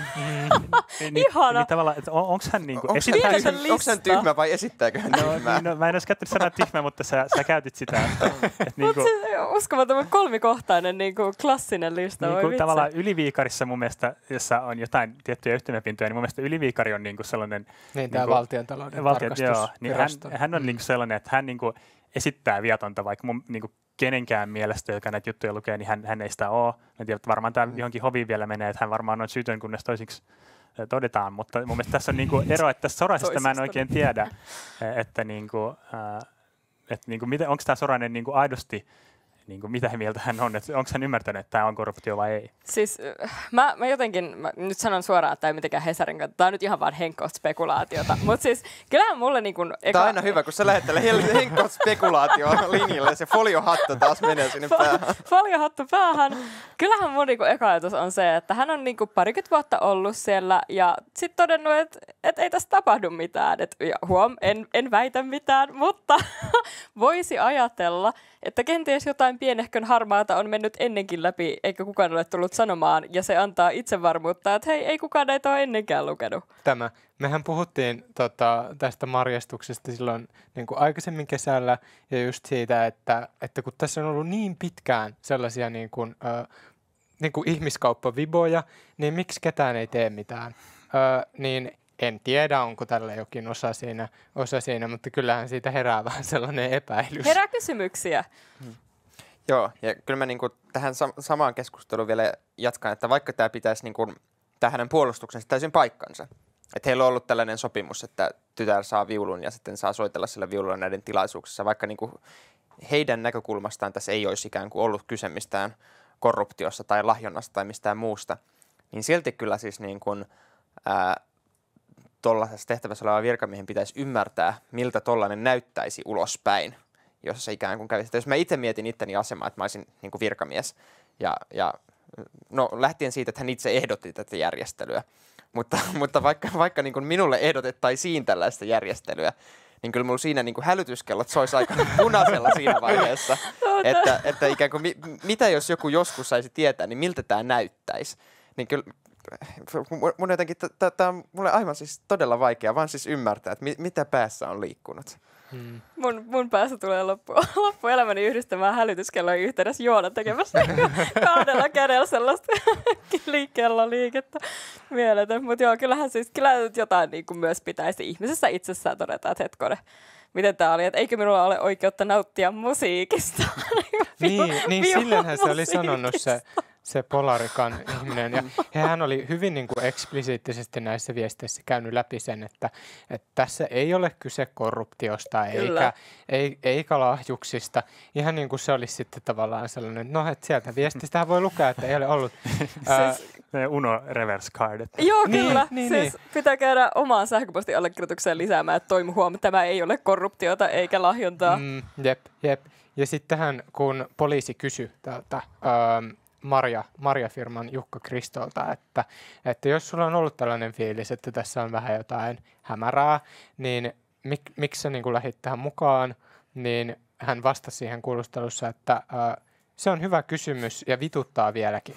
niin, Ihana. Niin tavallaan, että on, onko hän niin kuin, onko hän tyhmä vai esittääkö hän tyhmää? No, niin, no, mä en olisi käyttänyt sanaa tyhmä, mutta sä, sä käytit sitä. Että, että niin kuin, uskomaton kolmikohtainen niin kuin klassinen lista. Niin kuin tavallaan Yliviikarissa mun mielestä, jossa on jotain tiettyjä yhtymäpintoja, niin mun mielestä Yliviikari on niin kuin sellainen... Niin, tämä niin valtiontalouden tarkastusvirasto. Niin hän, hän on mm. niin kuin sellainen, että hän niin kuin esittää viatonta, vaikka mun niin kuin kenenkään mielestä, joka näitä juttuja lukee, niin hän, hän ei sitä ole. Mä tiedän, että varmaan tämä mm. johonkin hoviin vielä menee, että hän varmaan on syytön, kunnes toisiksi todetaan, mutta mun mielestä tässä on niin kuin ero, että tässä Soraisesta mä en oikein tiedä, että, niin kuin, että niin kuin, onko tämä Sorainen niin kuin aidosti, niin kuin, mitä mieltä hän on, että onko hän ymmärtänyt, että tämä on korruptio vai ei? Siis mä, mä jotenkin, mä nyt sanon suoraan, että tämä ei mitenkään Hesarin kanssa, tämä on nyt ihan vaan henkkoista spekulaatiota, mutta siis kyllähän mulle niin kuin... Eka... Tämä on aina hyvä, kun sä lähettelee henkkoista spekulaatioon linjalle ja se foliohattu taas menee sinne päähän. Foliohattu päähän. Kyllähän mun niin kuin eka ajatus on se, että hän on niin kuin parikymmentä vuotta ollut siellä ja sitten todennut, että, että ei tässä tapahdu mitään. Et, ja huom, en, en väitä mitään, mutta voisi ajatella, että kenties jotain pienehkön harmaata on mennyt ennenkin läpi, eikä kukaan ole tullut sanomaan, ja se antaa itsevarmuutta, että hei, ei kukaan näitä ole ennenkään lukenut. Tämä. Mehän puhuttiin tota, tästä marjastuksesta silloin niin kuin aikaisemmin kesällä, ja just siitä, että, että kun tässä on ollut niin pitkään sellaisia niin kuin, äh, niin kuin ihmiskauppaviboja, niin miksi ketään ei tee mitään? Äh, niin en tiedä, onko tällä jokin osa siinä, osa siinä, mutta kyllähän siitä herää vähän sellainen epäilys. Herää kysymyksiä. Hmm. Joo, ja kyllä mä niinku tähän sam- samaan keskusteluun vielä jatkan, että vaikka tämä pitäisi niinku, tämä hänen puolustuksensa täysin paikkansa, että heillä on ollut tällainen sopimus, että tytär saa viulun ja sitten saa soitella sillä viululla näiden tilaisuuksissa, vaikka niinku heidän näkökulmastaan tässä ei olisi ikään kuin ollut kyse mistään korruptiosta tai lahjonnasta tai mistään muusta, niin silti kyllä siis niin kuin, ää, tuollaisessa tehtävässä oleva virkamiehen pitäisi ymmärtää, miltä tollainen näyttäisi ulospäin, jos se ikään kuin kävisi. Jos mä itse mietin itteni asemaa, että mä olisin niin kuin virkamies, ja, ja no lähtien siitä, että hän itse ehdotti tätä järjestelyä, mutta, mutta vaikka, vaikka niin kuin minulle ehdotettaisiin tällaista järjestelyä, niin kyllä mulla siinä niin kuin hälytyskellot soisi aika punaisella siinä vaiheessa, että, että ikään kuin mi, mitä jos joku joskus saisi tietää, niin miltä tämä näyttäisi. Niin kyllä mun jotenkin, tämä on mulle aivan siis todella vaikea vaan siis ymmärtää, että mi, mitä päässä on liikkunut. Hmm. Mun, mun päässä tulee loppu, loppuelämäni yhdistämään hälytyskellojen yhteydessä Joona tekemässä kahdella kädellä sellaista liikkeellä liikettä mieletön. Mutta joo, kyllähän siis kyllä jotain niin kuin myös pitäisi ihmisessä itsessään todeta, että hetkonen, miten tämä oli, että eikö minulla ole oikeutta nauttia musiikista. niin, niin sillähän se oli sanonut se. Se Polarikan ihminen. Ja hän oli hyvin niin kuin eksplisiittisesti näissä viesteissä käynyt läpi sen, että, että tässä ei ole kyse korruptiosta eikä, ei, eikä lahjuksista. Ihan niin kuin se olisi sitten tavallaan sellainen, no että sieltä viestistähän voi lukea, että ei ole ollut. ää, siis, Uno reverse card. Joo, kyllä. Niin, siis niin. Pitää käydä omaan sähköpostin allekirjoitukseen lisäämään, että toimu huom, tämä ei ole korruptiota eikä lahjontaa. Mm, jep, jep. Ja sittenhän kun poliisi kysyi tältä... Ähm, Marja, Marja-firman Jukka Kristolta, että, että jos sulla on ollut tällainen fiilis, että tässä on vähän jotain hämärää, niin mik, miksi sä niin kuin lähdit tähän mukaan, niin hän vastasi siihen kuulustelussa, että ää, se on hyvä kysymys ja vituttaa vieläkin.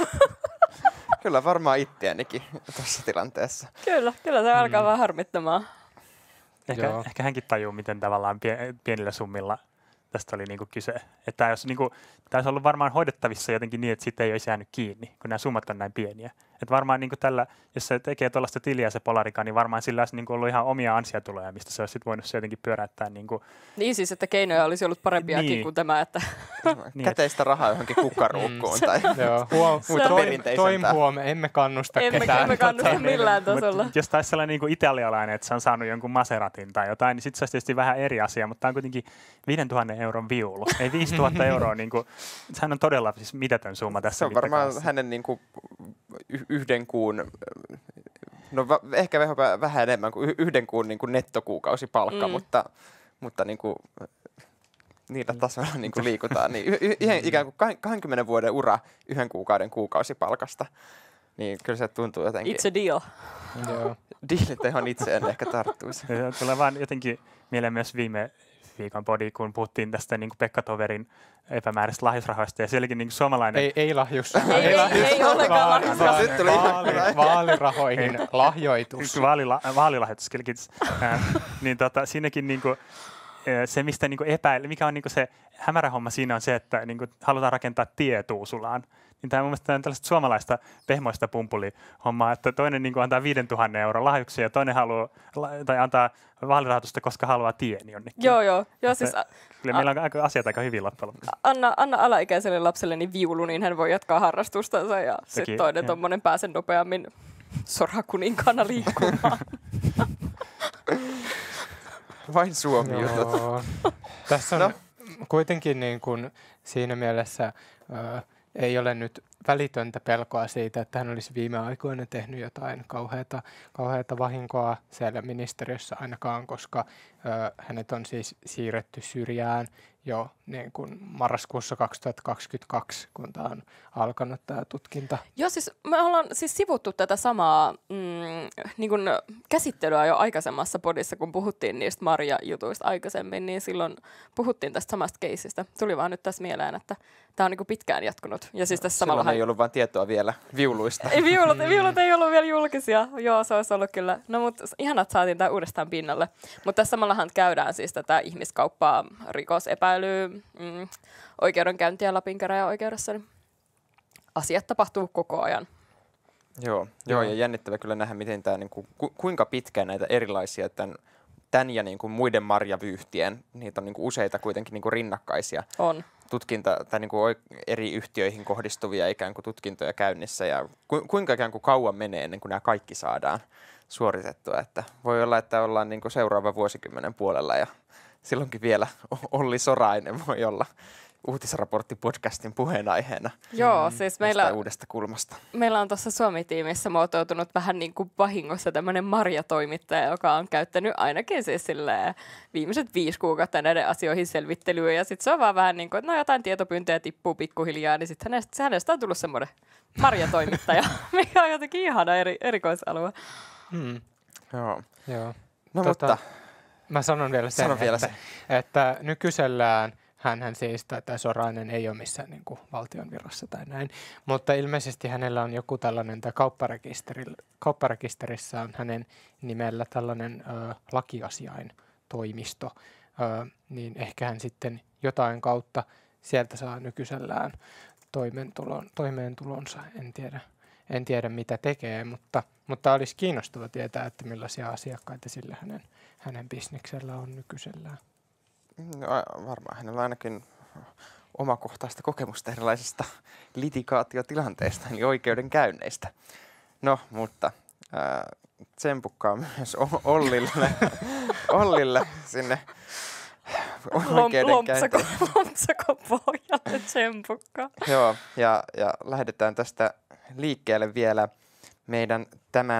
Kyllä varmaan itseänikin tässä tilanteessa. Kyllä, kyllä se alkaa mm. vähän harmittamaan. Ehkä, ehkä hänkin tajuu, miten tavallaan pienillä summilla tästä oli niinku kyse. Että tämä olisi, niinku, tämä olisi ollut varmaan hoidettavissa jotenkin niin, että siitä ei olisi jäänyt kiinni, kun nämä summat on näin pieniä. Että varmaan niinku tällä, jos se tekee tuollaista tiliä se Polarika, niin varmaan sillä olisi niinku ollut ihan omia ansiatuloja, mistä se olisi sit voinut se jotenkin pyöräyttää. Niinku. Niin siis, että keinoja olisi ollut parempiakin niin. kuin tämä. Että käteistä rahaa johonkin kukkaruukkuun tai Huom, muuta perinteisempää. Huom, emme kannusta emme, ketään. Emme kannusta millään tasolla. Mut jos taisi sellainen niinku italialainen, että se on saanut jonkun Maseratin tai jotain, niin sitten se olisi tietysti vähän eri asia, mutta tämä on kuitenkin viisituhatta euron viulu. Ei viisituhatta euroa, niinku, sehän on todella siis mitätön summa tässä. Se on varmaan hänen niinku y- yhden kuun, no va- ehkä vähän enemmän kuin yhden kuun niinku nettokuukausipalkka, mm. mutta, mutta niinku, niillä tasoilla niinku liikutaan. Niin y- y- ikään kuin kaksikymmentä vuoden ura yhden kuukauden kuukausipalkasta, niin kyllä se tuntuu jotenkin. It's a deal. Joo. Dealit, johon itse en ehkä tarttuisi. Tulee vaan jotenkin mieleen myös viime viikon podi, kun puhuttiin tästä niin kuin Pekka Toverin epämääräisistä lahjusrahoista, ja sielläkin niin kuin suomalainen... Ei, ei lahjus. Ei, ei, ei, ei ollenkaan lahjusrahoista. Nyt tuli Vaali, vaalirahoihin lahjoitus. Vaalila, vaalilahjoitus, äh, niin tota, siinäkin niin kuin, se, mistä niin kuin epäilee, mikä on niin kuin se hämärä homma siinä on se, että niin kuin halutaan rakentaa tie Tuusulaan. Niin tämä on mun mielestä on tällaista suomalaista pehmoista pumpulihommaa, että toinen niin kuin antaa viisituhatta euroa lahjuksia ja toinen haluaa, tai antaa vaalirahoitusta, koska haluaa tien jonnekin. Joo, joo. joo siis, a, kyllä meillä on aika, asiat aika hyvin loppujen lopuksi. Anna, anna alaikäiselle lapselleni viulu, niin hän voi jatkaa harrastustansa ja sitten toinen tommonen pääsen nopeammin sorakuninkaana liikkumaan. Vain Suomi jutut. Tässä on no. kuitenkin niin kuin siinä mielessä... Äh, ei ole nyt välitöntä pelkoa siitä, että hän olisi viime aikoina tehnyt jotain kauheata, kauheata vahinkoa siellä ministeriössä ainakaan, koska ö, hänet on siis siirretty syrjään jo niin kuin marraskuussa kaksituhattakaksikymmentäkaksi, kun tämä on alkanut tämä tutkinta. Joo, siis me ollaan siis sivuttu tätä samaa mm, niin kuin käsittelyä jo aikaisemmassa podissa, kun puhuttiin niistä Marja-jutuista aikaisemmin, niin silloin puhuttiin tästä samasta keisistä. Tuli vaan nyt tässä mieleen, että tämä on niin kuin pitkään jatkunut. Ja siis tässä silloin samalla ei ollut vain tietoa vielä viuluista. Ei, viulut, viulut ei ollut vielä julkisia. Joo, se olisi ollut kyllä. No mutta ihanaa, että saatiin tämä uudestaan pinnalle. Mutta tässä samallahan käydään siis tätä ihmiskauppaa, rikosepäilyä, mm, oikeudenkäyntiä Lapin käräjäoikeudessa. Niin asiat tapahtuu koko ajan. Joo, joo, ja jännittävä kyllä nähdä, miten tämä, niin kuin, ku, kuinka pitkään näitä erilaisia tämän, tämän ja niin kuin muiden marjavyyhtien, niitä on niin kuin useita kuitenkin niin kuin rinnakkaisia. On. Tutkinta tai niin kuin eri yhtiöihin kohdistuvia ikään kuin tutkintoja käynnissä ja ku, kuinka ikään kuin kauan menee ennen kuin nämä kaikki saadaan suoritettua. Että voi olla, että ollaan niin kuin seuraavan vuosikymmenen puolella ja silloinkin vielä Olli Sorainen voi olla uutisraporttipodcastin puheenaiheena. Joo, siis meillä, uudesta kulmasta. Meillä on tuossa Suomi-tiimissä muotoutunut vähän niin kuin vahingossa tämmöinen Marja-toimittaja, joka on käyttänyt ainakin siis viimeiset viisi kuukautta näiden asioihin selvittelyä. Ja sitten se on vaan vähän niin kuin, että no jotain tietopyyntöjä tippuu pikkuhiljaa, niin sitten hänestä, hänestä on tullut semmoinen Marja-toimittaja, mikä on jotenkin ihana eri, erikoisalue. Hmm. Joo. Joo. No tota, mutta... Mä sanon vielä sen, Sano vielä että, se. että nykyisellään hänhän siis, tai tämä Sorainen ei ole missään niin kuin valtion virassa tai näin, mutta ilmeisesti hänellä on joku tällainen, tai kaupparekisteri, kaupparekisterissä on hänen nimellä tällainen ö, lakiasiain toimisto, ö, niin ehkä hän sitten jotain kautta sieltä saa nykyisellään toimeentulon, toimeentulonsa, en tiedä. En tiedä mitä tekee, mutta, mutta olisi kiinnostava tietää, että millaisia asiakkaita sillä hänen, hänen bisneksellä on nykyisellään. No, varmaan hänellä on ainakin omakohtaista kokemusta erilaisista litigaatiotilanteista, eli oikeudenkäynneistä. No, mutta äh, tsempukkaa myös Ollille, Ollille sinne oikeudenkäyntiin. Lompsakon pohjalle tsempukkaa. Joo, ja, ja lähdetään tästä liikkeelle vielä meidän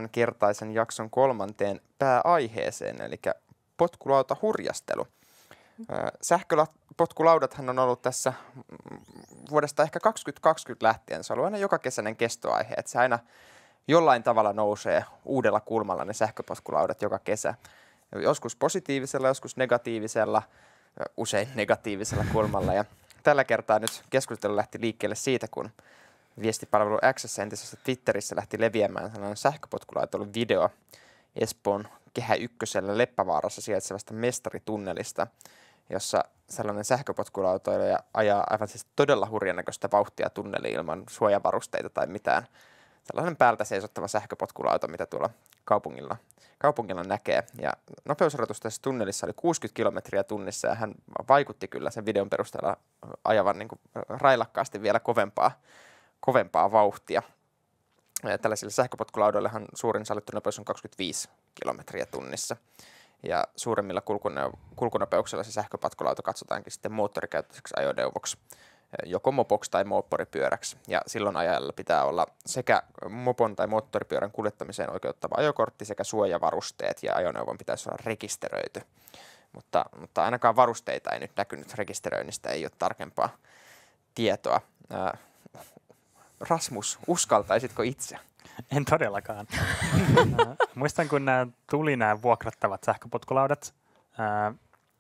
tämänkertaisen jakson kolmanteen pääaiheeseen, eli potkulauta hurjastelu. Sähköpotkulaudathan on ollut tässä vuodesta ehkä kaksituhattakaksikymmentä lähtien. Se on ollut aina joka kesäinen kestoaihe, että se aina jollain tavalla nousee uudella kulmalla ne sähköpotkulaudat joka kesä. Joskus positiivisella, joskus negatiivisella, usein negatiivisella kulmalla. Ja tällä kertaa nyt keskustelu lähti liikkeelle siitä, kun viestipalvelu X entisessä Twitterissä lähti leviämään sellainen sähköpotkulautailu video Espoon Kehä Ykkösellä Leppävaarassa sijaitsevasta mestaritunnelista, jossa sellainen sähköpotkulautoilija ajaa aivan siis todella hurjan näköistä vauhtia tunneliin ilman suojavarusteita tai mitään. Sellainen päältä seisottava sähköpotkulauta, mitä tuolla kaupungilla, kaupungilla näkee. Ja nopeusrajoitus tässä tunnelissa oli kuusikymmentä kilometriä tunnissa ja hän vaikutti kyllä sen videon perusteella ajavan niin kuin railakkaasti vielä kovempaa, kovempaa vauhtia. Ja tällaisille sähköpotkulaudoillehan suurin sallittu nopeus on kaksikymmentäviisi kilometriä tunnissa. Ja suuremmilla kulkunopeuksilla se sähköpotkulauta katsotaankin sitten moottorikäyttöiseksi ajoneuvoksi, joko mopoksi tai moottoripyöräksi. Ja silloin ajajalla pitää olla sekä mopon tai moottoripyörän kuljettamiseen oikeuttava ajokortti sekä suojavarusteet ja ajoneuvon pitäisi olla rekisteröity. Mutta, mutta ainakaan varusteita ei nyt näkynyt rekisteröinnistä, ei ole tarkempaa tietoa. Ää, Rasmus, uskaltaisitko itse? En todellakaan. Muistan, kun nämä tuli nämä vuokrattavat sähköpotkulaudat. Ää,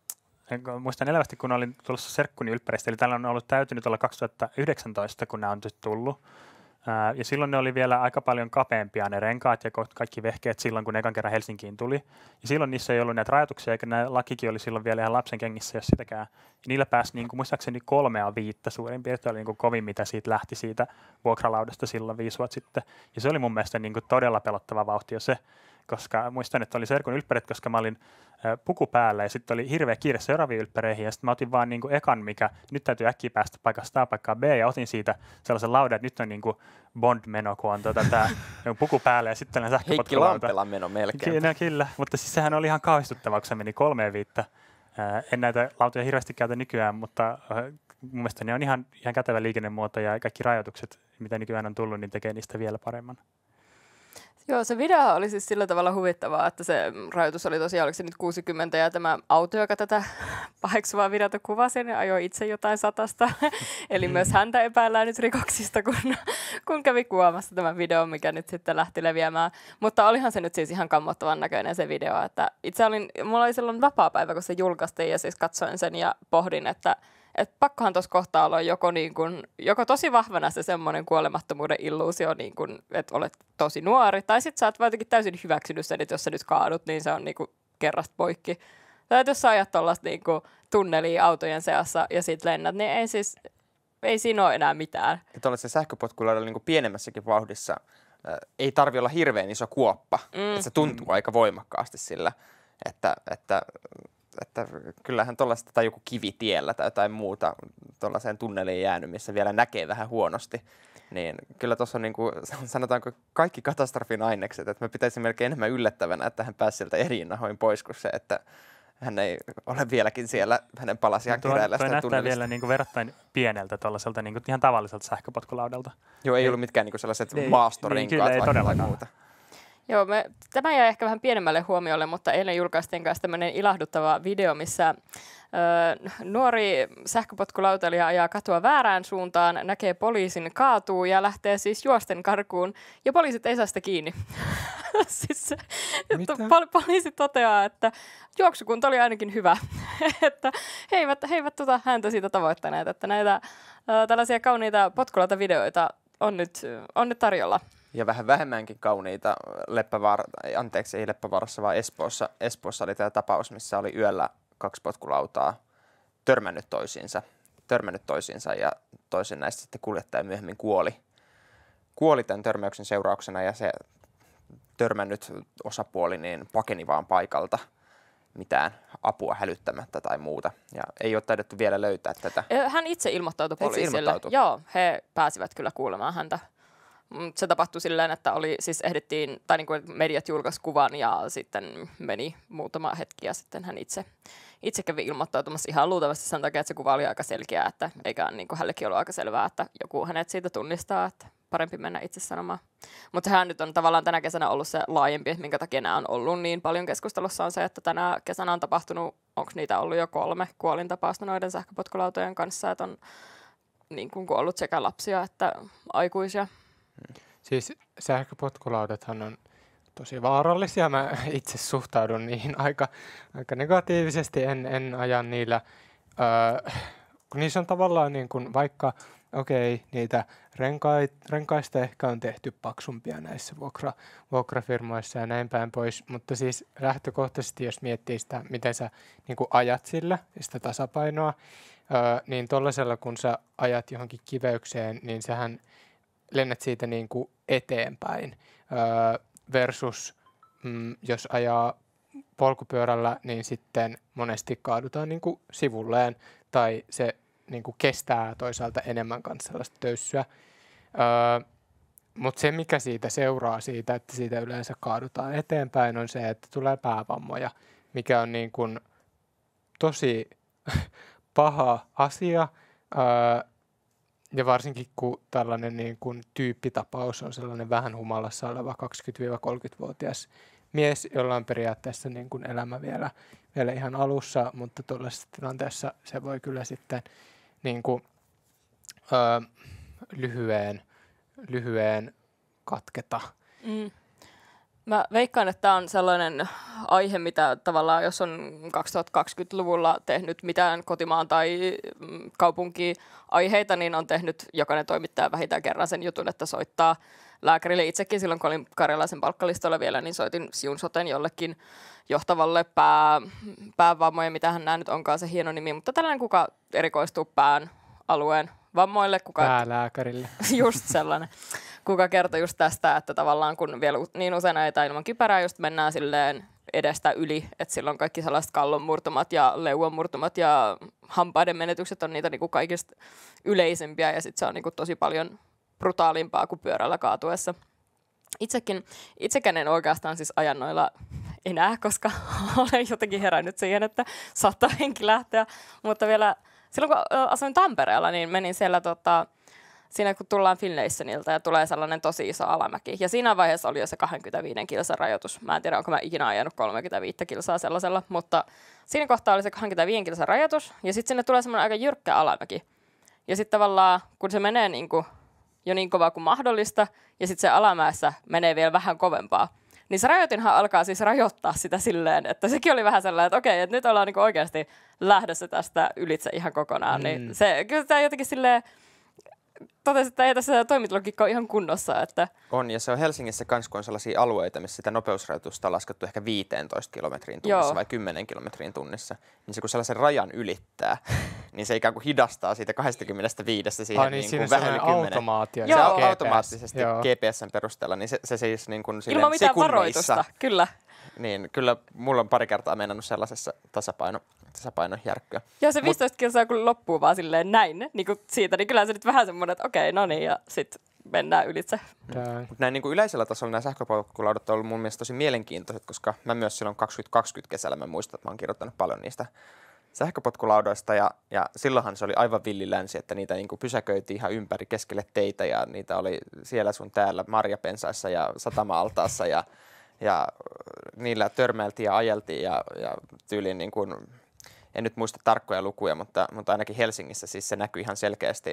muistan elävästi, kun olin tulossa serkkuni ylppäristä, eli tällä on ollut täytynyt olla kaksituhattayhdeksäntoista, kun nämä on nyt tullut. Ää, ja silloin ne oli vielä aika paljon kapeampia ne renkaat ja kaikki vehkeet silloin, kun ekan kerran Helsinkiin tuli. Ja silloin niissä ei ollut näitä rajoituksia, eikä nämä lakikin oli silloin vielä ihan lapsen kengissä, jos sitäkään. Ja niillä pääsi niin kuin, muistaakseni kolmea viittä suurin piirtein, oli niin kuin kovin, mitä siitä lähti siitä vuokralaudasta silloin viisi vuotta sitten. Ja se oli mun mielestä niin kuin todella pelottava vauhti jo se, koska muistan, että oli serkun ylppärit, koska mä olin ä, puku päällä ja sitten oli hirveä kiire seuraaviin ylppäreihin ja sitten mä otin vaan niinku ekan, mikä nyt täytyy äkkiä päästä paikasta A paikkaan B ja otin siitä sellaisen laudan, että nyt on niinku Bond-meno, kun on tota, tää puku päällä ja sitten tällainen sähköpotkulauta. Heikki Lampelan meno melkein. Ky- no, kyllä, mutta siis sehän oli ihan kauhistuttavaa, kun se meni kolmeen viittä. Ä, en näitä lautoja hirveästi käytä nykyään, mutta ä, mun mielestä ne on ihan, ihan kätevä liikennemuoto ja kaikki rajoitukset, mitä nykyään on tullut, niin tekee niistä vielä paremman. Joo, se video oli siis sillä tavalla huvittavaa, että se rajoitus oli tosiaan, oliko se nyt kuusikymmentä, ja tämä auto, joka tätä paheksuvaa videota kuvasi, niin ajoi itse jotain satasta. Eli myös häntä epäillään nyt rikoksista, kun, kun kävi kuvaamassa tämän videon, mikä nyt sitten lähti leviämään. Mutta olihan se nyt siis ihan kammottavan näköinen se video, että itse olin, mulla oli silloin vapaa-päivä, kun se julkaistiin, ja siis katsoin sen ja pohdin, että että pakkohan tuossa kohtaa olla joko, niin kun, joko tosi vahvana se semmoinen kuolemattomuuden illuusio, niin kun, että olet tosi nuori, tai sitten sä oot jotenkin täysin hyväksynyt sen, että jos sä nyt kaadut, niin se on niin kun kerrasta poikki. Tai jos sä ajat tuollaista niin tunnelia autojen seassa ja sitten lennät, niin ei siis, ei siinä ole enää mitään. Ja tuollaisen sähköpotkulaudalla niin pienemmässäkin vauhdissa äh, ei tarvitse olla hirveän iso kuoppa, mm. että se tuntuu mm. aika voimakkaasti sillä, että, että että kyllähän tuollaista tai joku kivi tiellä tai jotain muuta tuollaiseen tunneliin jäänyt, missä vielä näkee vähän huonosti, niin kyllä tuossa on niin kuin, sanotaanko kaikki katastrofin ainekset, että me pitäisi melkein enemmän yllättävänä, että hän pääsi sieltä erinnahoin pois kuin se, että hän ei ole vieläkin siellä hänen palasiaan keräillä sitä tunnelista. Näyttää vielä niin kuin verrattain pieneltä tuollaiselta niin kuin ihan tavalliselta sähköpotkulaudalta. Joo, ei, ei ollut mitkään niin kuin sellaiset ei, maastorenkaat niin, vai muuta. Joo, me, tämä jäi ehkä vähän pienemmälle huomiolle, mutta eilen julkaistiin kanssa tämmöinen ilahduttava video, missä ö, nuori sähköpotkulautailija ajaa katua väärään suuntaan, näkee poliisin, kaatuu ja lähtee siis juosten karkuun, ja poliisit ei saa sitä kiinni. siis, että pol- poliisi toteaa, että juoksukunta oli ainakin hyvä, että he eivät, he eivät tota häntä siitä tavoittaneet, että näitä ö, tällaisia kauniita potkulautavideoita on nyt, on nyt tarjolla. Ja vähän vähemmänkin kauniita Leppävaara, anteeksi, ei Leppävaarassa, vaan Espoossa. Espoossa oli tämä tapaus, missä oli yöllä kaksi potkulautaa törmännyt toisiinsa, törmännyt toisiinsa ja toisen näistä sitten kuljettaja myöhemmin kuoli. Kuoli tämän törmäyksen seurauksena ja se törmännyt osapuoli niin pakeni vaan paikalta mitään apua hälyttämättä tai muuta. Ja ei ole taidettu vielä löytää tätä. Hän itse ilmoittautui poliisille. Ilmoittautui? Joo, he pääsivät kyllä kuulemaan häntä. Se tapahtui silleen, että oli, siis ehdittiin, tai niin kuin mediat julkaisi kuvan ja sitten meni muutama hetki ja sitten hän itse, itse kävi ilmoittautumassa ihan luultavasti sen takia, että se kuva oli aika selkeä, että eikä niin kuin hänellekin ollut aika selvää, että joku hänet siitä tunnistaa, että parempi mennä itse sanomaan. Mutta sehän nyt on tavallaan tänä kesänä ollut se laajempi, että minkä takia nämä on ollut niin paljon keskustelussa on se, että tänä kesänä on tapahtunut, onko niitä ollut jo kolme kuolintapausta noiden sähköpotkulautojen kanssa, että on niin kuin ollut sekä lapsia että aikuisia. Siis sähköpotkulaudathan on tosi vaarallisia. Mä itse suhtaudun niihin aika, aika negatiivisesti, en, en aja niillä. Öö, kun niissä on tavallaan niin kuin vaikka, okei, okay, niitä renkait, renkaista ehkä on tehty paksumpia näissä vuokra, vuokrafirmoissa ja näin päin pois, mutta siis lähtökohtaisesti, jos miettii sitä, miten sä niin kuin ajat sillä, sitä tasapainoa, öö, niin tollasella kun sä ajat johonkin kiveykseen, niin sähän lennät siitä niin kuin eteenpäin öö, versus mm, jos ajaa polkupyörällä, niin sitten monesti kaadutaan niin kuin sivulleen tai se niin kuin kestää toisaalta enemmän kanssa sellaista töyssyä. Öö, mutta se, mikä siitä seuraa siitä, että siitä yleensä kaadutaan eteenpäin, on se, että tulee päävammoja, mikä on niin kuin tosi paha asia. Öö, Ja varsinkin kun tällainen niin kuin tyyppitapaus on sellainen vähän humalassa oleva kaksikymmentä-kolmekymmentävuotias mies, jolla on periaatteessa niin kuin elämä vielä, vielä ihan alussa, mutta tuollaisessa tilanteessa se voi kyllä sitten niin kuin, ö, lyhyeen, lyhyeen katketa. Mm. Mä veikkaan, että tämä on sellainen aihe, mitä tavallaan, jos on kaksituhattakaksikymmentäluvulla tehnyt mitään kotimaan tai kaupunkiaiheita, niin on tehnyt jokainen toimittaja vähintään kerran sen jutun, että soittaa lääkärille. Itsekin silloin, kun olin Karjalaisen palkkalistoilla vielä, niin soitin Siun Soten jollekin johtavalle pää, päävammoja, mitähän nämä nyt onkaan se hieno nimi, mutta tällainen, kuka erikoistuu pään alueen vammoille. Kuka, Päälääkärille. Just sellainen. Kuka kertoi just tästä, että tavallaan kun vielä niin usein ajetaan ilman kypärää, just mennään silleen edestä yli, että silloin kaikki sellaiset kallonmurtumat ja leuanmurtumat ja hampaiden menetykset on niitä niinku kaikista yleisimpiä ja sitten se on niinku tosi paljon brutaalimpaa kuin pyörällä kaatuessa. Itsekin, itsekään en oikeastaan siis ajan noilla enää, koska olen jotenkin herännyt siihen, että saattaa henki lähteä, mutta vielä silloin kun asuin Tampereella, niin menin siellä tota, siinä kun tullaan Finlaysonilta ja tulee sellainen tosi iso alamäki. Ja siinä vaiheessa oli jo se kaksikymmentäviisi kilsan rajoitus. Mä en tiedä, onko mä ikinä ajanut kolmekymmentäviisi kilsaa sellaisella, mutta siinä kohtaa oli se kaksikymmentäviisi kilsan rajoitus. Ja sitten sinne tulee semmoinen aika jyrkkä alamäki. Ja sitten tavallaan, kun se menee niin kuin, jo niin kovaa kuin mahdollista, ja sitten se alamäessä menee vielä vähän kovempaa, niin se rajoitinhan alkaa siis rajoittaa sitä silleen, että sekin oli vähän sellainen, että okei, että nyt ollaan niin oikeasti lähdössä tästä ylitse ihan kokonaan. Mm. Niin se, kyllä tämä jotenkin silleen, totesin, että ei tässä toimintalogiikka ole ihan kunnossa. Että on, ja se on Helsingissä kans, kun on sellaisia alueita, missä sitä nopeusrajoitusta on laskettu ehkä viisitoista kilometriin tunnissa Joo. vai kymmenen kilometriin tunnissa. Niin se kun sellaisen rajan ylittää, niin se ikään kuin hidastaa siitä kaksikymmentäviisi siihen Ai, niin, niin kuin vähän yli kymmenen. Automaatio. Se on automaattisesti Joo. G P S:n perusteella, niin se, se siis niin kuin ilman mitään varoitusta, kyllä. Niin kyllä mulla on pari kertaa mennnyt sellaisessa tasapaino, tasapainon järkkyä. Joo, se viisitoista kilsaa kun loppuu vaan silleen näin niin kuin siitä, niin kyllä se nyt vähän semmoinen, että okei, no niin, ja sitten mennään ylitse. Mutta näin niin kuin yleisellä tasolla nämä sähköpotkulaudat on ollut mun mielestä tosi mielenkiintoiset, koska mä myös silloin kaksituhattakaksikymmentä kesällä mä muistan, että mä oon kirjoittanut paljon niistä sähköpotkulaudoista, ja, ja silloinhan se oli aivan villilänsi, että niitä niin kuin pysäköitiin ihan ympäri keskelle teitä, ja niitä oli siellä sun täällä marjapensaissa ja satama-altaassa, ja Ja niillä törmäiltiin ja ajeltiin ja, ja tyyliin, niin kuin, en nyt muista tarkkoja lukuja, mutta, mutta ainakin Helsingissä siis se näkyi ihan selkeästi,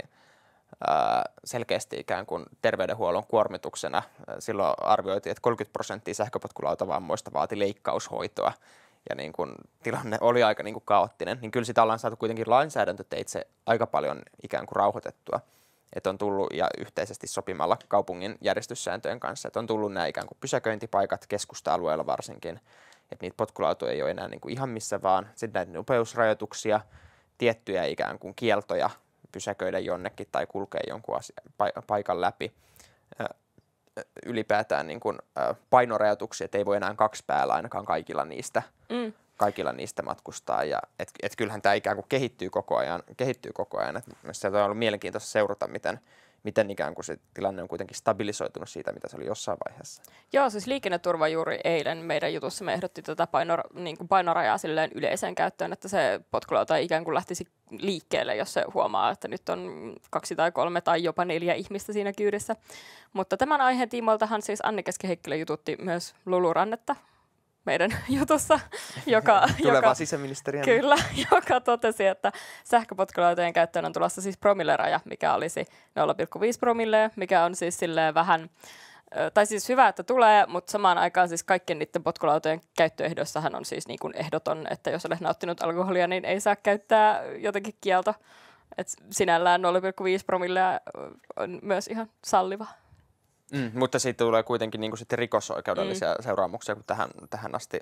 ää, selkeästi ikään kuin terveydenhuollon kuormituksena. Silloin arvioitiin, että kolmekymmentä prosenttia sähköpotkulautavammoista vaati leikkaushoitoa ja niin kuin, tilanne oli aika niin kuin kaoottinen. Niin kyllä sitä ollaan saatu kuitenkin lainsäädäntöteitse aika paljon ikään kuin rauhoitettua. Että on tullut, ja yhteisesti sopimalla kaupungin järjestyssääntöjen kanssa, että on tullut nämä ikään kuin pysäköintipaikat keskusta-alueella varsinkin, että niitä potkulautoja ei ole enää niin kuin ihan missä vaan. Sitten näitä nopeusrajoituksia, tiettyjä ikään kuin kieltoja pysäköidä jonnekin tai kulkea jonkun asia, paikan läpi. Ylipäätään niin kuin painorajoituksia, että ei voi enää kaksi päällä ainakaan kaikilla niistä. Mm. kaikilla niistä matkustaa, ja et, et kyllähän tämä ikään kuin kehittyy koko ajan, kehittyy koko ajan. Et se on ollut mielenkiintoista seurata, miten, miten ikään kuin se tilanne on kuitenkin stabilisoitunut siitä, mitä se oli jossain vaiheessa. Joo, siis liikenneturva juuri eilen meidän jutussa me ehdotti tätä paino, niin kuin painorajaa silleen yleiseen käyttöön, että se potkulauta ikään kuin lähtisi liikkeelle, jos se huomaa, että nyt on kaksi tai kolme tai jopa neljä ihmistä siinä kyydissä. Mutta tämän aiheen tiimoiltahan siis Anni Keski-Heikkilä jututti myös Lulu Rannetta meidän jutussa, joka, Tulevaa joka, sisäministeriön. kyllä, joka totesi, että sähköpotkulautojen käyttöön on tulossa siis promilleraja, mikä olisi nolla pilkku viisi promillea, mikä on siis silleen vähän, tai siis hyvä, että tulee, mutta samaan aikaan siis kaikkien niiden potkulautojen käyttöehdoissahan on siis niin kuin ehdoton, että jos olet nauttinut alkoholia, niin ei saa käyttää jotenkin kielto. Et sinällään nolla pilkku viisi promillea on myös ihan salliva. Mm, mutta siitä tulee kuitenkin niin kuin sitten rikosoikeudellisia mm. seuraamuksia, kun tähän, tähän asti...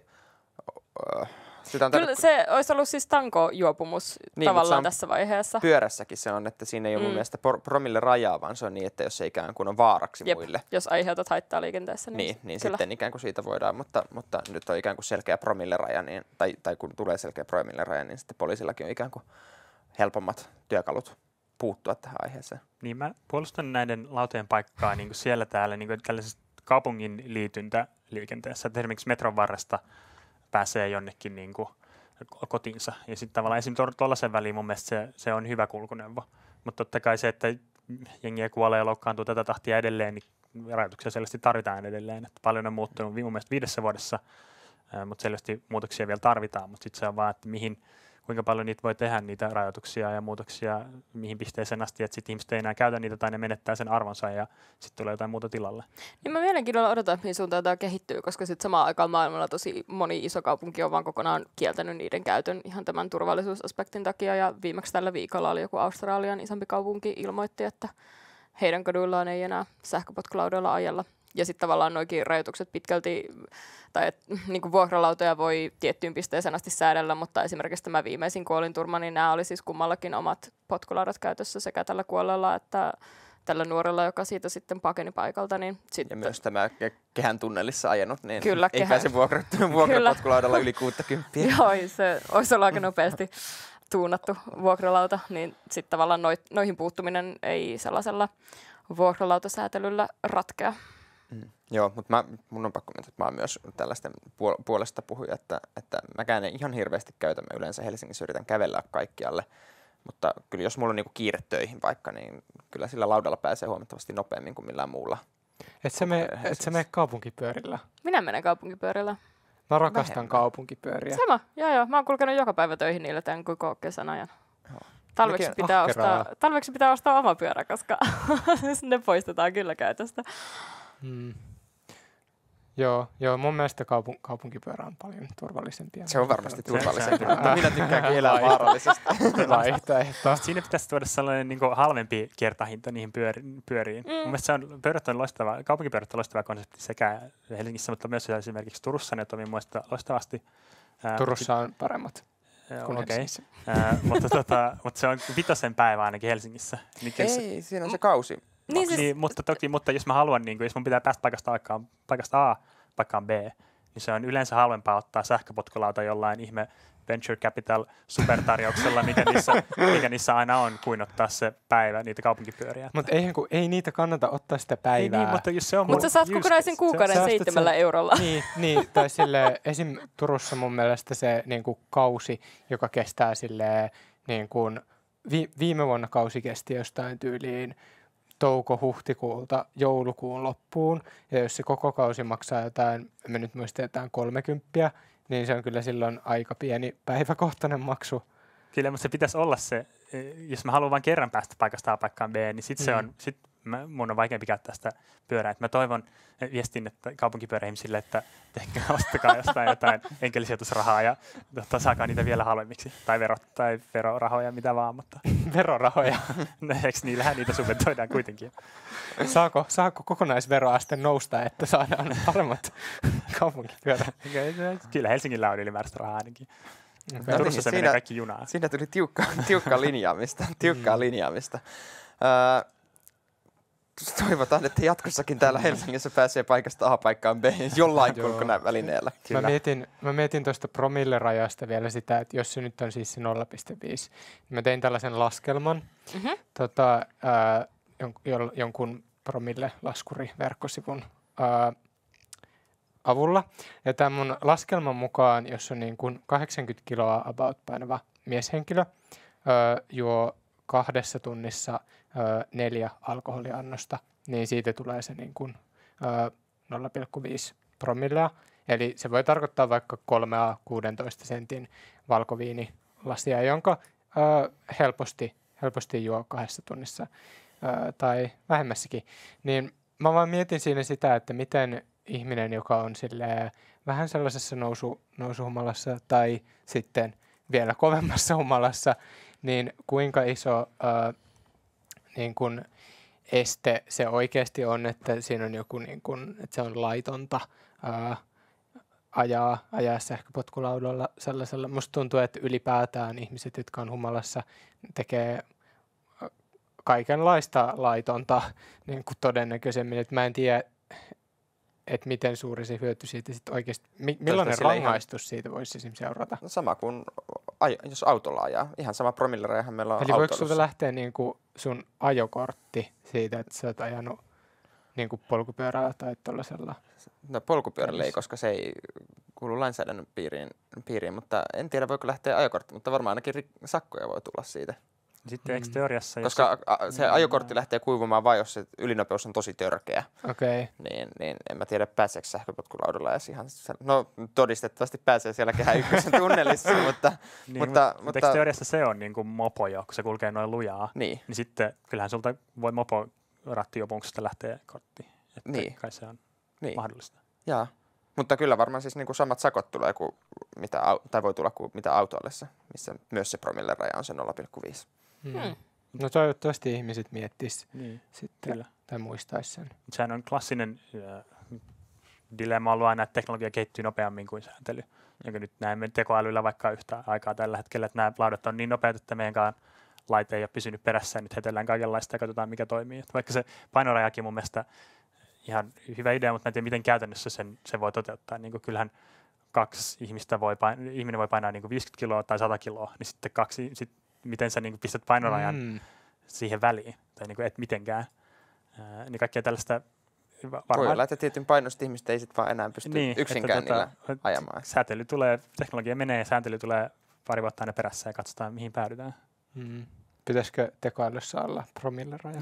Uh, sitä on Kyllä täytyy... se olisi ollut siis tankojuopumus niin, tavallaan tässä vaiheessa. Pyörässäkin se on, että siinä ei ole mm. mun mielestä promille rajaa, vaan se on niin, että jos se ikään kuin on vaaraksi Jep, muille. Jos aiheutat haittaa liikenteessä. Niin, niin, niin kyllä. sitten ikään kuin siitä voidaan, mutta, mutta nyt on ikään kuin selkeä promille raja, niin, tai, tai kun tulee selkeä promille raja, niin sitten poliisillakin on ikään kuin helpommat työkalut puuttua tähän aiheeseen. Niin mä puolustan näiden lautojen paikkaa niin kuin siellä täällä niin kuin tällaisessa kaupungin liityntäliikenteessä, että esimerkiksi metron varresta pääsee jonnekin niin kuin kotiinsa. Ja sitten tavallaan esimerkiksi tuollaisen väliin mun mielestä se, se on hyvä kulkuneuvo. Mutta totta kai se, että jengiä kuolee ja loukkaantuu tätä tahtia edelleen, niin rajoituksia selvästi tarvitaan edelleen. Että paljon on muuttunut mun mielestä viidessä vuodessa, mutta selvästi muutoksia vielä tarvitaan. Mutta sitten se on vaan, että mihin, kuinka paljon niitä voi tehdä, niitä rajoituksia ja muutoksia, mihin pisteeseen asti, että sitten ihmiset ei enää käytä niitä tai ne menettää sen arvonsa ja sitten tulee jotain muuta tilalle. Niin mä mielenkiinnolla odotan, mihin suuntaan tämä kehittyy, koska sitten samaan aikaan maailmalla tosi moni iso kaupunki on vaan kokonaan kieltänyt niiden käytön ihan tämän turvallisuusaspektin takia. Ja viimeksi tällä viikolla oli joku Australian isompi kaupunki ilmoitti, että heidän kaduillaan ei enää sähköpotkulaudoilla ajella. Ja sitten tavallaan noikin rajoitukset pitkälti, tai et, niin kuin vuokralautoja voi tiettyyn pisteeseen asti säädellä, mutta esimerkiksi tämä viimeisin kuolinturma, niin nämä oli siis kummallakin omat potkulaudat käytössä sekä tällä kuolleella että tällä nuorella, joka siitä sitten pakeni paikalta. Niin sitten... Ja myös tämä ke- kehän tunnelissa ajanut, niin Kyllä, ei kehän... pääse vuokrapotkulaudalla yli kuusikymmentä. Joo, se olisi ollut aika nopeasti tuunattu vuokralauta, niin sitten tavallaan noihin puuttuminen ei sellaisella vuokralautasäätelyllä ratkea. Mm. Joo, mutta mä, mun on pakko mennä, että mä oon myös tällaisten puol- puolesta puhuja, että, että mäkään en ihan hirveästi käytä. Mä yleensä Helsingissä yritän kävellä kaikkialle, mutta kyllä jos mulla on niinku kiire töihin vaikka, niin kyllä sillä laudalla pääsee huomattavasti nopeammin kuin millään muulla. Et sä mene, et sä mene kaupunkipyörillä? Minä menen kaupunkipyörillä. Mä rakastan Vähemmän. kaupunkipyöriä. Sama, joo joo. Mä oon kulkenut joka päivä töihin niillä tämän koko kesän ajan. Talveksi pitää, ostaa, talveksi pitää ostaa oma pyörä, koska ne poistetaan kyllä käytöstä. Hmm. Joo, joo, mun mielestä kaupun, kaupunkipyörä on paljon turvallisempia. Se on varmasti turvallisempi, Se- se- mutta minä tykkäänkin elää vaarallisesti. Vaihtoehto. Siinä pitäisi tuoda sellainen niin kuin halvempi kertahinta niihin pyöri, pyöriin. Mm. Mun mielestä se on, pyörät on loistava, kaupunkipyörät on loistava konsepti sekä Helsingissä, mutta myös esimerkiksi Turussa ne toimii muista loistavasti. Turussa on paremmat kuin Okei, Helsingissä. mutta, tota, mutta se on vitosen päivä ainakin Helsingissä. Niin kyllä se- Ei, siinä on se kausi. Niin siis, Niin, mutta toki, mutta jos mä haluan, niin kuin, jos mun pitää päästä paikasta A, paikasta A paikkaan B, niin se on yleensä halvempaa ottaa sähköpotkulauta jollain ihme venture capital supertarjouksella, mikä niissä, mikä niissä aina on, kuin ottaa se päivä niitä kaupunkipyöriä. Mutta eihän kun, ei niitä kannata ottaa sitä päivää. Niin, mutta jos se on mutta sä saat just- kokonaisen kuukauden säästät seitsemällä sen- eurolla. Niin, niin, tai sille esim. Turussa mun mielestä se niin kuin kausi, joka kestää sille niin kuin, vi, viime vuonna kausi kesti jostain tyyliin touko-huhtikuulta joulukuun loppuun. Ja jos se koko kausi maksaa jotain, me nyt muistan jotain kolmekymppiä, niin se on kyllä silloin aika pieni päiväkohtainen maksu. Kyllä, mutta se pitäisi olla se, jos mä haluan vain kerran päästä paikasta A paikkaan B, niin sitten se Mm. on, sit mä, mun on vaikeampi käyttää sitä pyörää. Et mä toivon, viestin että kaupunkipyöräihmisille, että tehkää, ostakaa jostain jotain enkelisijoitusrahaa ja totta, saakaa niitä vielä halvemmiksi. Tai verot tai verorahoja, mitä vaan, mutta Verorahoja. no, eikö niillähän niitä subventoidaan kuitenkin. Saako, saako kokonaisveroaste nousta, että saadaan paremmat kaupunkipyörät? Kyllä Helsingillä on ylimääräistä rahaa ainakin. No Turussa niin, se siinä- menee kaikki junaan. Siinä tuli tiukkaa, tiukkaa linjaamista. Tiukkaa linjaamista. Öö, toivotaan, että jatkossakin täällä Helsingissä pääsee paikasta A paikkaan B jollain Joo. kulkuneuvälineellä. Mä mietin, mä mietin tuosta promillerajasta vielä sitä, että jos se nyt on siis se nolla pilkku viisi, niin mä tein tällaisen laskelman. Mhm. Tota, ää, jon- jonkun promille-laskuriverkkosivun ää, avulla. Ja tämän mun laskelman mukaan, jos on niin kuin kahdeksankymmentä kiloa about painava mieshenkilö, ää, juo kahdessa tunnissa ää, neljä alkoholiannosta, niin siitä tulee se niin kuin, ää, nolla pilkku viisi promillea. Eli se voi tarkoittaa vaikka kolmea kuudentoista sentin valkoviinilasia, jonka ää, helposti, helposti juo kahdessa tunnissa ää, tai vähemmässäkin. Niin mä vaan mietin siinä sitä, että miten ihminen, joka on silleen vähän sellaisessa nousu, nousuhumalassa tai sitten vielä kovemmassa humalassa, niin kuinka iso ää, niin kun este se oikeasti on, että siinä on joku, niin kun, että se on laitonta ää, ajaa, ajaa sähköpotkulaudalla sellaisella. Musta tuntuu, että ylipäätään ihmiset, jotka on humalassa, tekee kaikenlaista laitonta niin kuin todennäköisemmin. Et mä en tiedä, että miten suuri se hyöty siitä sitten oikeasti, mi- millainen rangaistus ihan siitä voisi esimerkiksi seurata? No sama kuin aj- jos autolla ajaa. Ihan sama promillerajahan meillä on Eli voiko autoilussa. sulta lähteä niin kuin sun ajokortti siitä, että sä oot ajanut niin kuin polkupyörällä tai tuollaisella? No polkupyörällä ei, koska se ei kuulu lainsäädännön piiriin, piiriin, mutta en tiedä voiko lähteä ajokortti, mutta varmaan ainakin rik- sakkoja voi tulla siitä. Sitten eikö teoriassa... jos Koska se- a- se ajokortti lähtee kuivumaan vain, jos se ylinopeus on tosi törkeä. Okei. Okay. Niin, niin en mä tiedä, pääseekö sähköpotkulaudalla edes ihan... No todistettavasti pääsee siellä Kehä ykkösen tunnelissa, mutta... Niin, mutta, mutta, mutta eikö teoriassa se on niin kuin mopo jo, kun se kulkee noin lujaa? Niin. Niin sitten kyllähän sulta voi mopo rattijuopumuksesta lähteä korttiin. Että Niin. kai se on Niin. mahdollista. Jaa. Mutta kyllä varmaan siis niinku samat sakot tulee kuin mitä, au- tai voi tulla kuin mitä autoillessa, missä myös se promilleraja on se nolla pilkku viisi. Hmm. Hmm. No toivottavasti ihmiset miettis Niin. sitten Kyllä. tai muistaisi sen. Mut sehän on klassinen äh, dilemma ollut aina, että teknologia kehittyy nopeammin kuin sääntely. Ja nyt näemme tekoälyllä vaikka yhtä aikaa tällä hetkellä, että nämä laudat on niin nopeat, että meidänkaan laite ei ole pysynyt perässä, ja nyt heitellään kaikenlaista ja katsotaan, mikä toimii. Et vaikka se painorajakin mun mielestä ihan hyvä idea, mutta mä en tiedä, miten käytännössä sen, sen voi toteuttaa. Niin kuin kyllähän kaksi ihmistä voi pain- ihminen voi painaa niin kuin viisikymmentä kiloa tai sata kiloa, niin sitten kaksi, sit miten sä niin kuin pistät painorajan Mm. siihen väliin, tai niin kuin et mitenkään. Ää, niin kaikkea tällaista va- Voi olla, että tietyn painosta ihmistä ei sitten vaan enää pysty niin, yksinkään että niillä tota, ajamaan. Säätely tulee, teknologia menee ja sääntely tulee pari vuotta aina perässä ja katsotaan, mihin päädytään. Mm. Pitäisikö tekoälyssä olla promilleraja?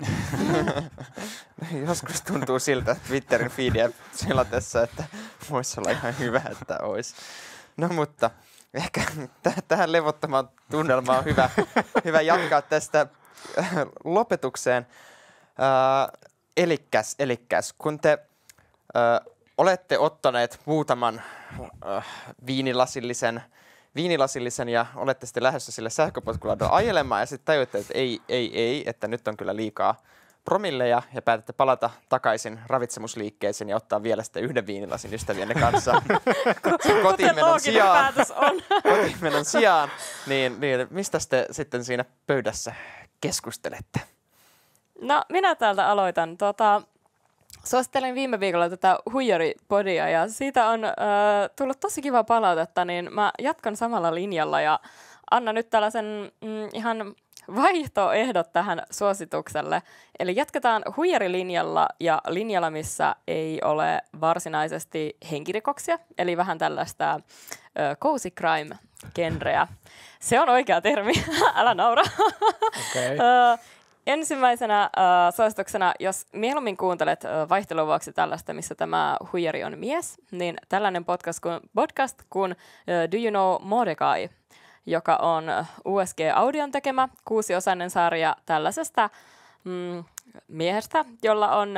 Joskus tuntuu siltä Twitterin feedia selatessa, että voisi olla ihan hyvä, että olisi. No mutta ehkä t- tähän levottomaan tunnelmaan on hyvä, hyvä jatkaa tästä äh, lopetukseen. Äh, elikkäs, elikkäs, kun te äh, olette ottaneet muutaman äh, viinilasillisen, viinilasillisen ja olette sitten lähdössä sille sähköpotkulaudalla ajelemaan ja sitten tajutte, että ei, ei, ei, että nyt on kyllä liikaa promilleja ja päätätte palata takaisin ravitsemusliikkeeseen ja ottaa vielä sitten yhden viinilasin ystävienne kanssa kotiinmenon sijaan, päätös on. kotiinmenon sijaan, niin, niin mistä te sitten siinä pöydässä keskustelette? No, minä täältä aloitan. Tota, suosittelin viime viikolla tätä huijaripodia ja siitä on äh, tullut tosi kiva palautetta, niin mä jatkan samalla linjalla ja annan nyt tällaisen mm, ihan vaihtoehdot tähän suositukselle. Eli jatketaan huijarilinjalla ja linjalla, missä ei ole varsinaisesti henkirikoksia, eli vähän tällaista äh, cozy crime-genreä. Se on oikea termi, älä naura. Okay. Ensimmäisenä äh, suosituksena, jos mieluummin kuuntelet äh, vaihtelun vuoksi tällaista, missä tämä huijari on mies, niin tällainen podcast kuin, podcast kuin äh, Do You Know Mordecai, joka on U S G Audion tekemä kuusiosainen sarja tällaisesta mm, miehestä, jolla on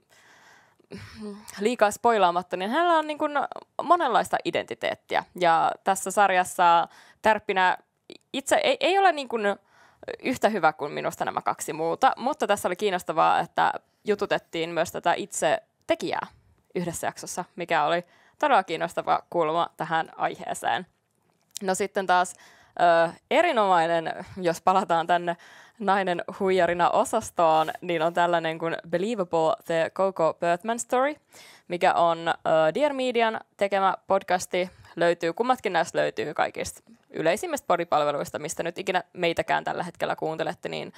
mm, liikaa spoilaamatta, niin hänellä on niin kuin monenlaista identiteettiä. Ja tässä sarjassa tärppinä itse ei, ei ole niin kuin yhtä hyvä kuin minusta nämä kaksi muuta, mutta tässä oli kiinnostavaa, että jututettiin myös tätä itse tekijää yhdessä jaksossa, mikä oli todella kiinnostava kulma tähän aiheeseen. No sitten taas ö, erinomainen, jos palataan tänne nainen huijarina osastoon, niin on tällainen kuin Believable The Coco Bertman Story, mikä on ö, Dear Median tekemä podcasti. Löytyy, kummatkin näistä löytyy kaikista yleisimmistä podipalveluista, mistä nyt ikinä meitäkään tällä hetkellä kuuntelette, niin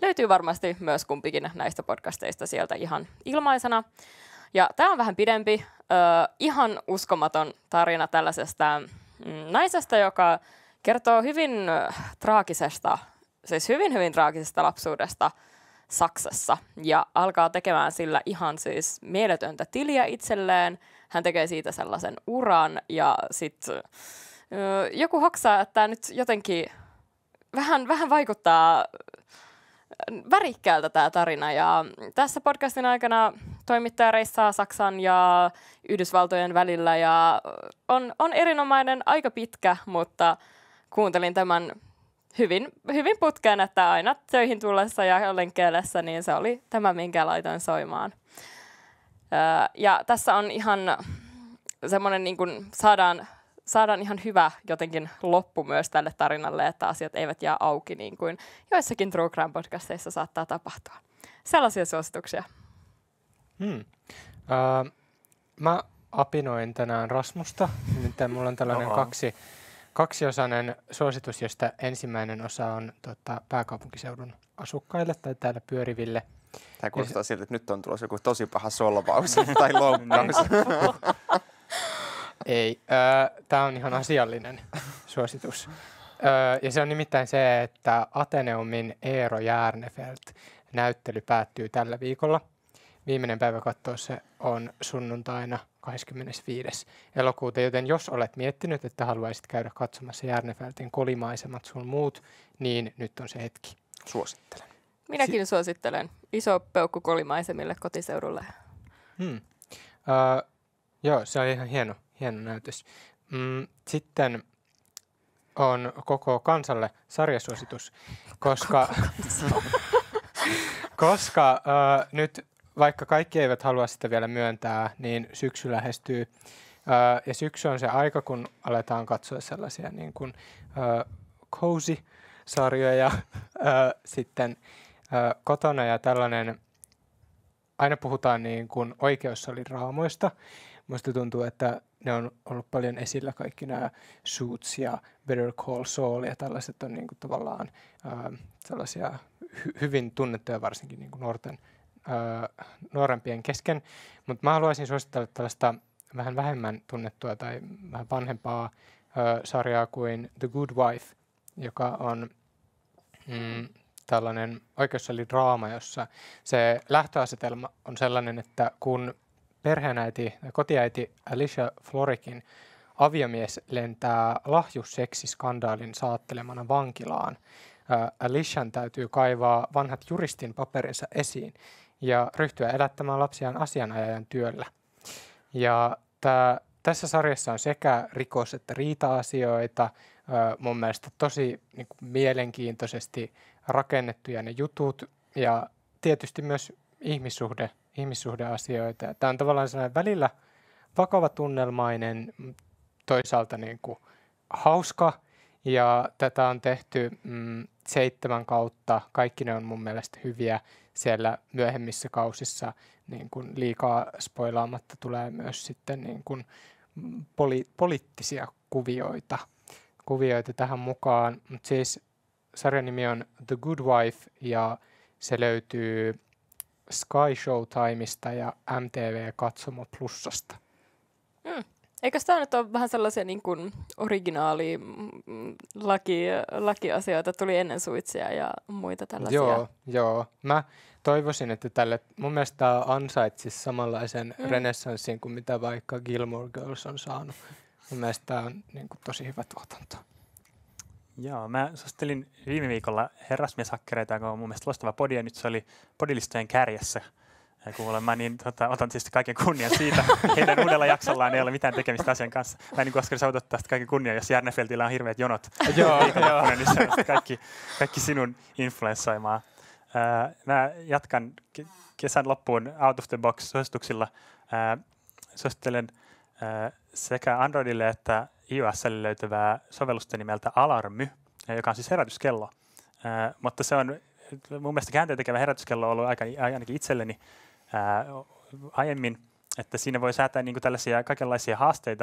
löytyy varmasti myös kumpikin näistä podcasteista sieltä ihan ilmaisena. Ja tämä on vähän pidempi, äh, ihan uskomaton tarina tällaisesta mm, naisesta, joka kertoo hyvin äh, traagisesta, siis hyvin hyvin traagisesta lapsuudesta Saksassa ja alkaa tekemään sillä ihan siis mieletöntä tiliä itselleen. Hän tekee siitä sellaisen uran ja sitten äh, joku hoksaa, että tämä nyt jotenkin vähän, vähän vaikuttaa värikkäältä tämä tarina. Ja tässä podcastin aikana toimittaja reissaa Saksan ja Yhdysvaltojen välillä ja on, on erinomainen, aika pitkä, mutta kuuntelin tämän hyvin, hyvin putkeen, että aina töihin tullessa ja lenkkeellessä, niin se oli tämä, minkä laitoin soimaan. Ja tässä on ihan semmoinen, niin kuin saadaan, saadaan ihan hyvä jotenkin loppu myös tälle tarinalle, että asiat eivät jää auki niin kuin joissakin True Crime podcasteissa saattaa tapahtua. Sellaisia suosituksia. Hmm. Uh, mä apinoin tänään Rasmusta. Nyt mulla on tällainen Oho. kaksi, kaksiosainen suositus, josta ensimmäinen osa on tota, pääkaupunkiseudun asukkaille tai täällä pyöriville. Tämä kuulostaa siltä, että nyt on tulossa joku tosi paha solvaus tai loukkaus. Ei, äh, tämä on ihan asiallinen suositus. Äh, ja se on nimittäin se, että Ateneumin Eero Järnefelt-näyttely päättyy tällä viikolla. Viimeinen päivä katsoa se on sunnuntaina kahdeskymmenesviides elokuuta, joten jos olet miettinyt, että haluaisit käydä katsomassa Järnefeltin kolimaisemat sun muut, niin nyt on se hetki. Suosittelen. Minäkin si- suosittelen. Iso peukku kolimaisemille kotiseudulle. Hmm. Uh, joo, se on ihan hieno, hieno näytös. Mm, sitten on koko kansalle sarjasuositus, koska, koska uh, nyt vaikka kaikki eivät halua sitä vielä myöntää, niin syksy lähestyy. Uh, ja syksy on se aika, kun aletaan katsoa sellaisia niin kuin uh, cozy-sarjoja uh, sitten uh, kotona ja tällainen. Aina puhutaan niin kuin oikeussaliraamoista. Musta tuntuu, että ne on ollut paljon esillä, kaikki nämä Suits ja Better Call Saul ja tällaiset on niin kuin tavallaan uh, sellaisia hy- hyvin tunnettuja varsinkin niin kuin nuorten Uh, nuorempien kesken, mutta mä haluaisin suositella tällaista vähän vähemmän tunnettua tai vähän vanhempaa uh, sarjaa kuin The Good Wife, joka on mm, tällainen oikeussalidraama, jossa se lähtöasetelma on sellainen, että kun perheenäiti ja kotiäiti Alicia Florrickin aviomies lentää lahjusseksiskandaalin saattelemana vankilaan, uh, Alician täytyy kaivaa vanhat juristin paperinsa esiin ja ryhtyä elättämään lapsiaan asianajajan työllä. Ja tää, tässä sarjassa on sekä rikos- että riita-asioita, ö, mun mielestä tosi niin kuin mielenkiintoisesti rakennettuja ne jutut ja tietysti myös ihmissuhde, ihmissuhdeasioita. Tämä on tavallaan sellainen välillä vakava tunnelmainen, toisaalta niin kuin hauska ja tätä on tehty mm, seitsemän kautta. Kaikki ne on mun mielestä hyviä. Siellä myöhemmissä kausissa niin kuin liikaa spoilaamatta tulee myös sitten niin kuin poli- poliittisia kuvioita, kuvioita tähän mukaan. Mut siis sarjan nimi on The Good Wife ja se löytyy Sky Showtimeista ja M T V Katsomo Plusasta. Mm. Eikö tämä nyt ole vähän sellaisia niin kuin originaali laki, lakiasioita, tuli ennen Suitsia ja muita tällaisia? Joo, joo. Mä toivoisin, että tälle, mun mielestä tämä ansaitsisi samanlaisen mm. renessanssin kuin mitä vaikka Gilmore Girls on saanut. Mun mielestä tämä on niin kuin tosi hyvä tuotanto. Joo, mä suosittelin viime viikolla Herrasmieshakkereita, joka on mun mielestä loistava podi, ja nyt se oli podilistojen kärjessä. Kuulemma, niin tota, otan tietysti kaiken kunnian siitä. Heidän uudella jaksollaan ei ole mitään tekemistä asian kanssa. Mä niin kuin Oskari, sä otat tästä kaiken kunnian, jos Järnefeltillä on hirveät jonot. Joo, joo. Niin se on kaikki, kaikki sinun influenssoimaa. Uh, mä jatkan ke- kesän loppuun Out of the Box suosituksilla. Uh, suosittelen uh, sekä Androidille että iOSille löytyvää sovellusta nimeltä Alarmy, joka on siis herätyskello. Uh, mutta se on mun mielestä käänteentekevä herätyskello on ollut aika, ainakin itselleni ää, aiemmin, että siinä voi säätää niin kuin tällaisia kaikenlaisia haasteita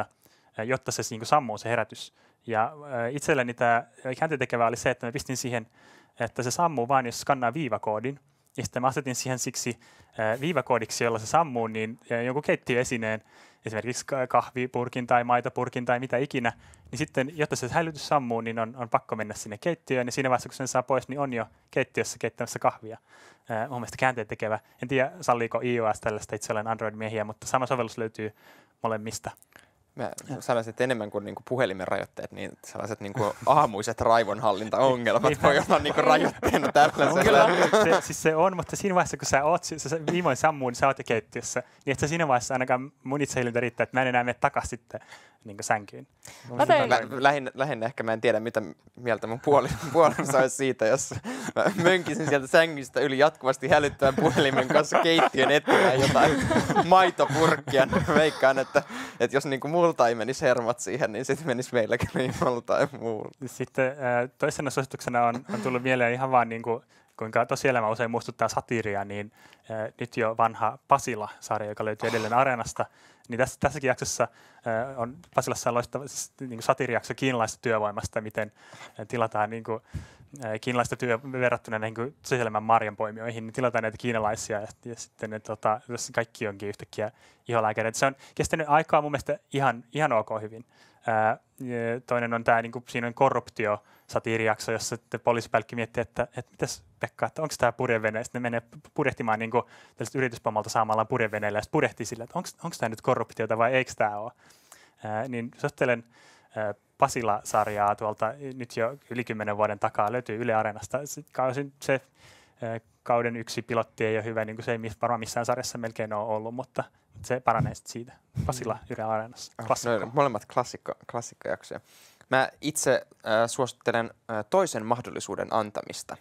jotta se niin kuin sammuu se herätys. Ja itselleni tämä käänteentekevää oli se, että mä pistin siihen, että se sammuu vain, jos skannaa viivakoodin. Ja sitten mä asetin siihen siksi viivakoodiksi, jolla se sammuu, niin jonkun keittiöesineen, esimerkiksi kahvipurkin tai maitopurkin tai mitä ikinä, niin sitten, jotta se hälytys sammuu, niin on, on pakko mennä sinne keittiöön, ja siinä vaiheessa, kun sen saa pois, niin on jo keittiössä keittämässä kahvia. Äh, mun mielestä käänteen tekevä. En tiedä, salliiko iOS tällaista, itse olen Android-miehiä, mutta sama sovellus löytyy molemmista. Mä sanoisin, että enemmän kuin niinku puhelimen rajoitteet, niin sellaiset niinku aamuiset raivonhallintaongelmat voi olla niinku rajoitteena tällaisella. Se, siis se on, mutta siinä vaiheessa, kun sä oot, se, se viimoin sammuu, niin sä oot jo keittiössä. Niin että siinä vaiheessa ainakaan mun itsehillintä riittää, että mä en enää mene takaisin sitten niin sänkyyn. Lä, lähinnä, lähinnä ehkä mä en tiedä, mitä mieltä mun puoli, puoliso olisi siitä, jos mä mönkisin sieltä sängystä yli jatkuvasti hälyttävän puhelimen kanssa keittiön eteen jotain maitopurkkia. Veikkaan, että, että jos niinku multa ei menisi hermot siihen, niin sitten menisi meilläkin niin joltain muulla. Sitten toisena suosituksena on, on tullut mieleen ihan vaan niin kuin, kuinka tosielämä usein muistuttaa satiiria, niin äh, nyt jo vanha Pasila-sarja, joka löytyy edelleen Areenasta, niin tässä, tässäkin jaksossa äh, on Pasilassa on loistava niin satiirijakso kiinalaista työvoimasta, miten äh, tilataan niin kuin, äh, kiinalaista työ verrattuna niin kuin tosielämän marjanpoimijoihin, niin tilataan näitä kiinalaisia ja, ja sitten ne, tota, kaikki onkin yhtäkkiä iholääkäreitä. Se on kestänyt aikaa mun mielestä ihan, ihan ok hyvin. Ää, toinen on tämä, niinku, siinä on korruptio-satiirijakso, jossa poliisipäällikkö miettii, että, että mitäs Pekka, että onko tämä purjevene, sitten ne menee purjehtimaan niinku, tällaista yrityspomolta saamalla purjeveneellä, ja sitten purjehtii sillä, että onko tämä nyt korruptiota vai eikö tämä ole. Ää, niin suosittelen ää, Pasila-sarjaa tuolta nyt jo yli kymmenen vuoden takaa, löytyy Yle Areenasta. Se, se ää, kauden yksi pilotti ei ole hyvä, niin kuin se ei varmaan missään sarjassa melkein ole ollut, mutta se paranee sitten siitä. Pasila Yle Areenassa. Oh, no, molemmat klassikko, klassikkojaksoja. Mä itse äh, suosittelen äh, toisen mahdollisuuden antamista.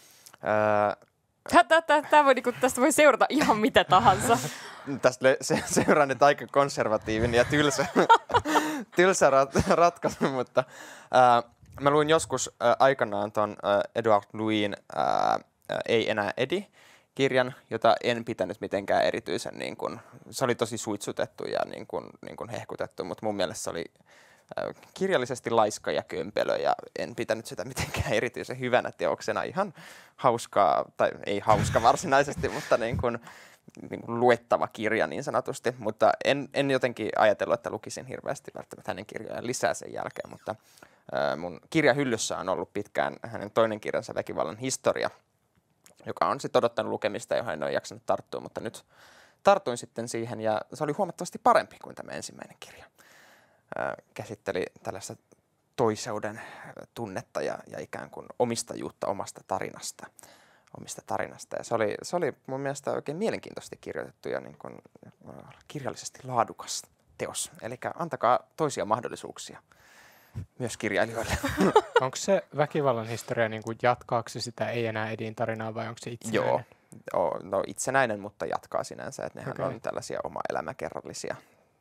Äh, Tämä voi, niinku, tästä voi seurata ihan mitä tahansa. Tästä se, seuraan nyt aika konservatiivinen ja tylsä, tylsä rat, ratkaisu, mutta äh, mä luin joskus äh, aikanaan ton äh, Edward Louin äh, Ei enää Edi -kirjan, jota en pitänyt mitenkään erityisen, niin kun, se oli tosi suitsutettu ja niin kun, niin kun hehkutettu, mutta mun mielestä se oli äh, kirjallisesti laiska ja kömpelö ja en pitänyt sitä mitenkään erityisen hyvänä teoksena. Ihan hauskaa, tai ei hauska varsinaisesti, mutta niin kun, niin kun luettava kirja niin sanotusti, mutta en, en jotenkin ajatellut, että lukisin hirveästi välttämättä hänen kirjojaan lisää sen jälkeen, mutta äh, mun kirjahyllyssä on ollut pitkään hänen toinen kirjansa Väkivallan historia, joka on sitten odottanut lukemista, johon en ole jaksanut tarttua, mutta nyt tartuin sitten siihen ja se oli huomattavasti parempi kuin tämä ensimmäinen kirja. Ää, käsitteli tällaista toiseuden tunnetta ja, ja ikään kuin omistajuutta omasta tarinasta. Omista tarinasta. Ja se oli, se oli mun mielestä oikein mielenkiintoisesti kirjoitettu ja niin kuin, kirjallisesti laadukas teos. Eli antakaa toisia mahdollisuuksia myös kirjailijoille. Onko se Väkivallan historia, niin kuin jatkaako se sitä Ei enää Edin tarinaa vai onko se itsenäinen? Joo, no itsenäinen, mutta jatkaa sinänsä. Että nehän okay. on tällaisia oma-elämäkerrallisia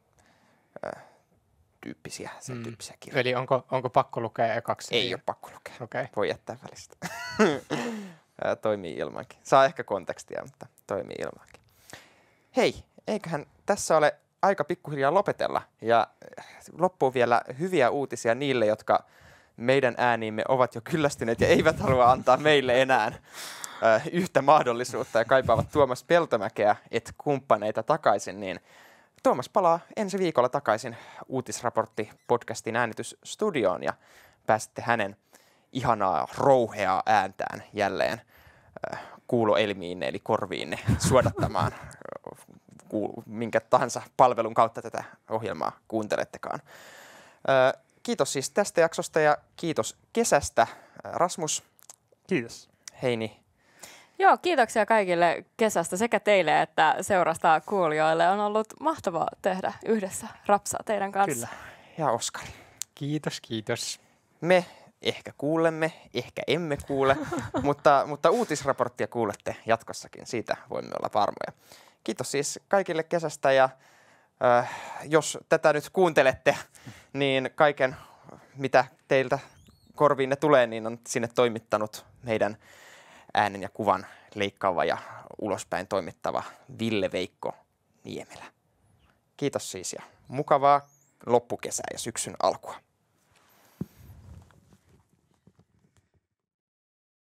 ö, tyyppisiä, sen mm. tyyppisiä kirjoja. Eli onko, onko pakko lukea ekaksi? Ei ole pakko lukea. Okay. Voi jättää välistä. Toimii ilmankin. Saa ehkä kontekstia, mutta toimii ilmankin. Hei, eiköhän tässä ole aika pikkuhiljaa lopetella ja loppuu vielä hyviä uutisia niille, jotka meidän ääniimme ovat jo kyllästyneet ja eivät halua antaa meille enää äh, yhtä mahdollisuutta ja kaipaavat Tuomas Peltomäkeä et kumppaneita takaisin, niin Tuomas palaa ensi viikolla takaisin Uutisraportti-podcastin äänitysstudioon ja pääsette hänen ihanaa rouheaa ääntään jälleen äh, kuuloelmiinne eli korviinne suodattamaan minkä tahansa palvelun kautta tätä ohjelmaa kuuntelettekaan. Ö, kiitos siis tästä jaksosta ja kiitos kesästä. Rasmus. Kiitos. Heini. Joo, kiitoksia kaikille kesästä sekä teille että seurasta kuulijoille. On ollut mahtavaa tehdä yhdessä rapsaa teidän kanssa. Kyllä. Ja Oskari. Kiitos, kiitos. Me ehkä kuulemme, ehkä emme kuule, mutta, mutta uutisraporttia kuulette jatkossakin. Siitä voimme olla varmoja. Kiitos siis kaikille kesästä ja äh, jos tätä nyt kuuntelette, niin kaiken mitä teiltä korviinne tulee, niin on sinne toimittanut meidän äänen ja kuvan leikkaava ja ulospäin toimittava Ville Veikko Niemelä. Kiitos siis ja mukavaa loppukesää ja syksyn alkua.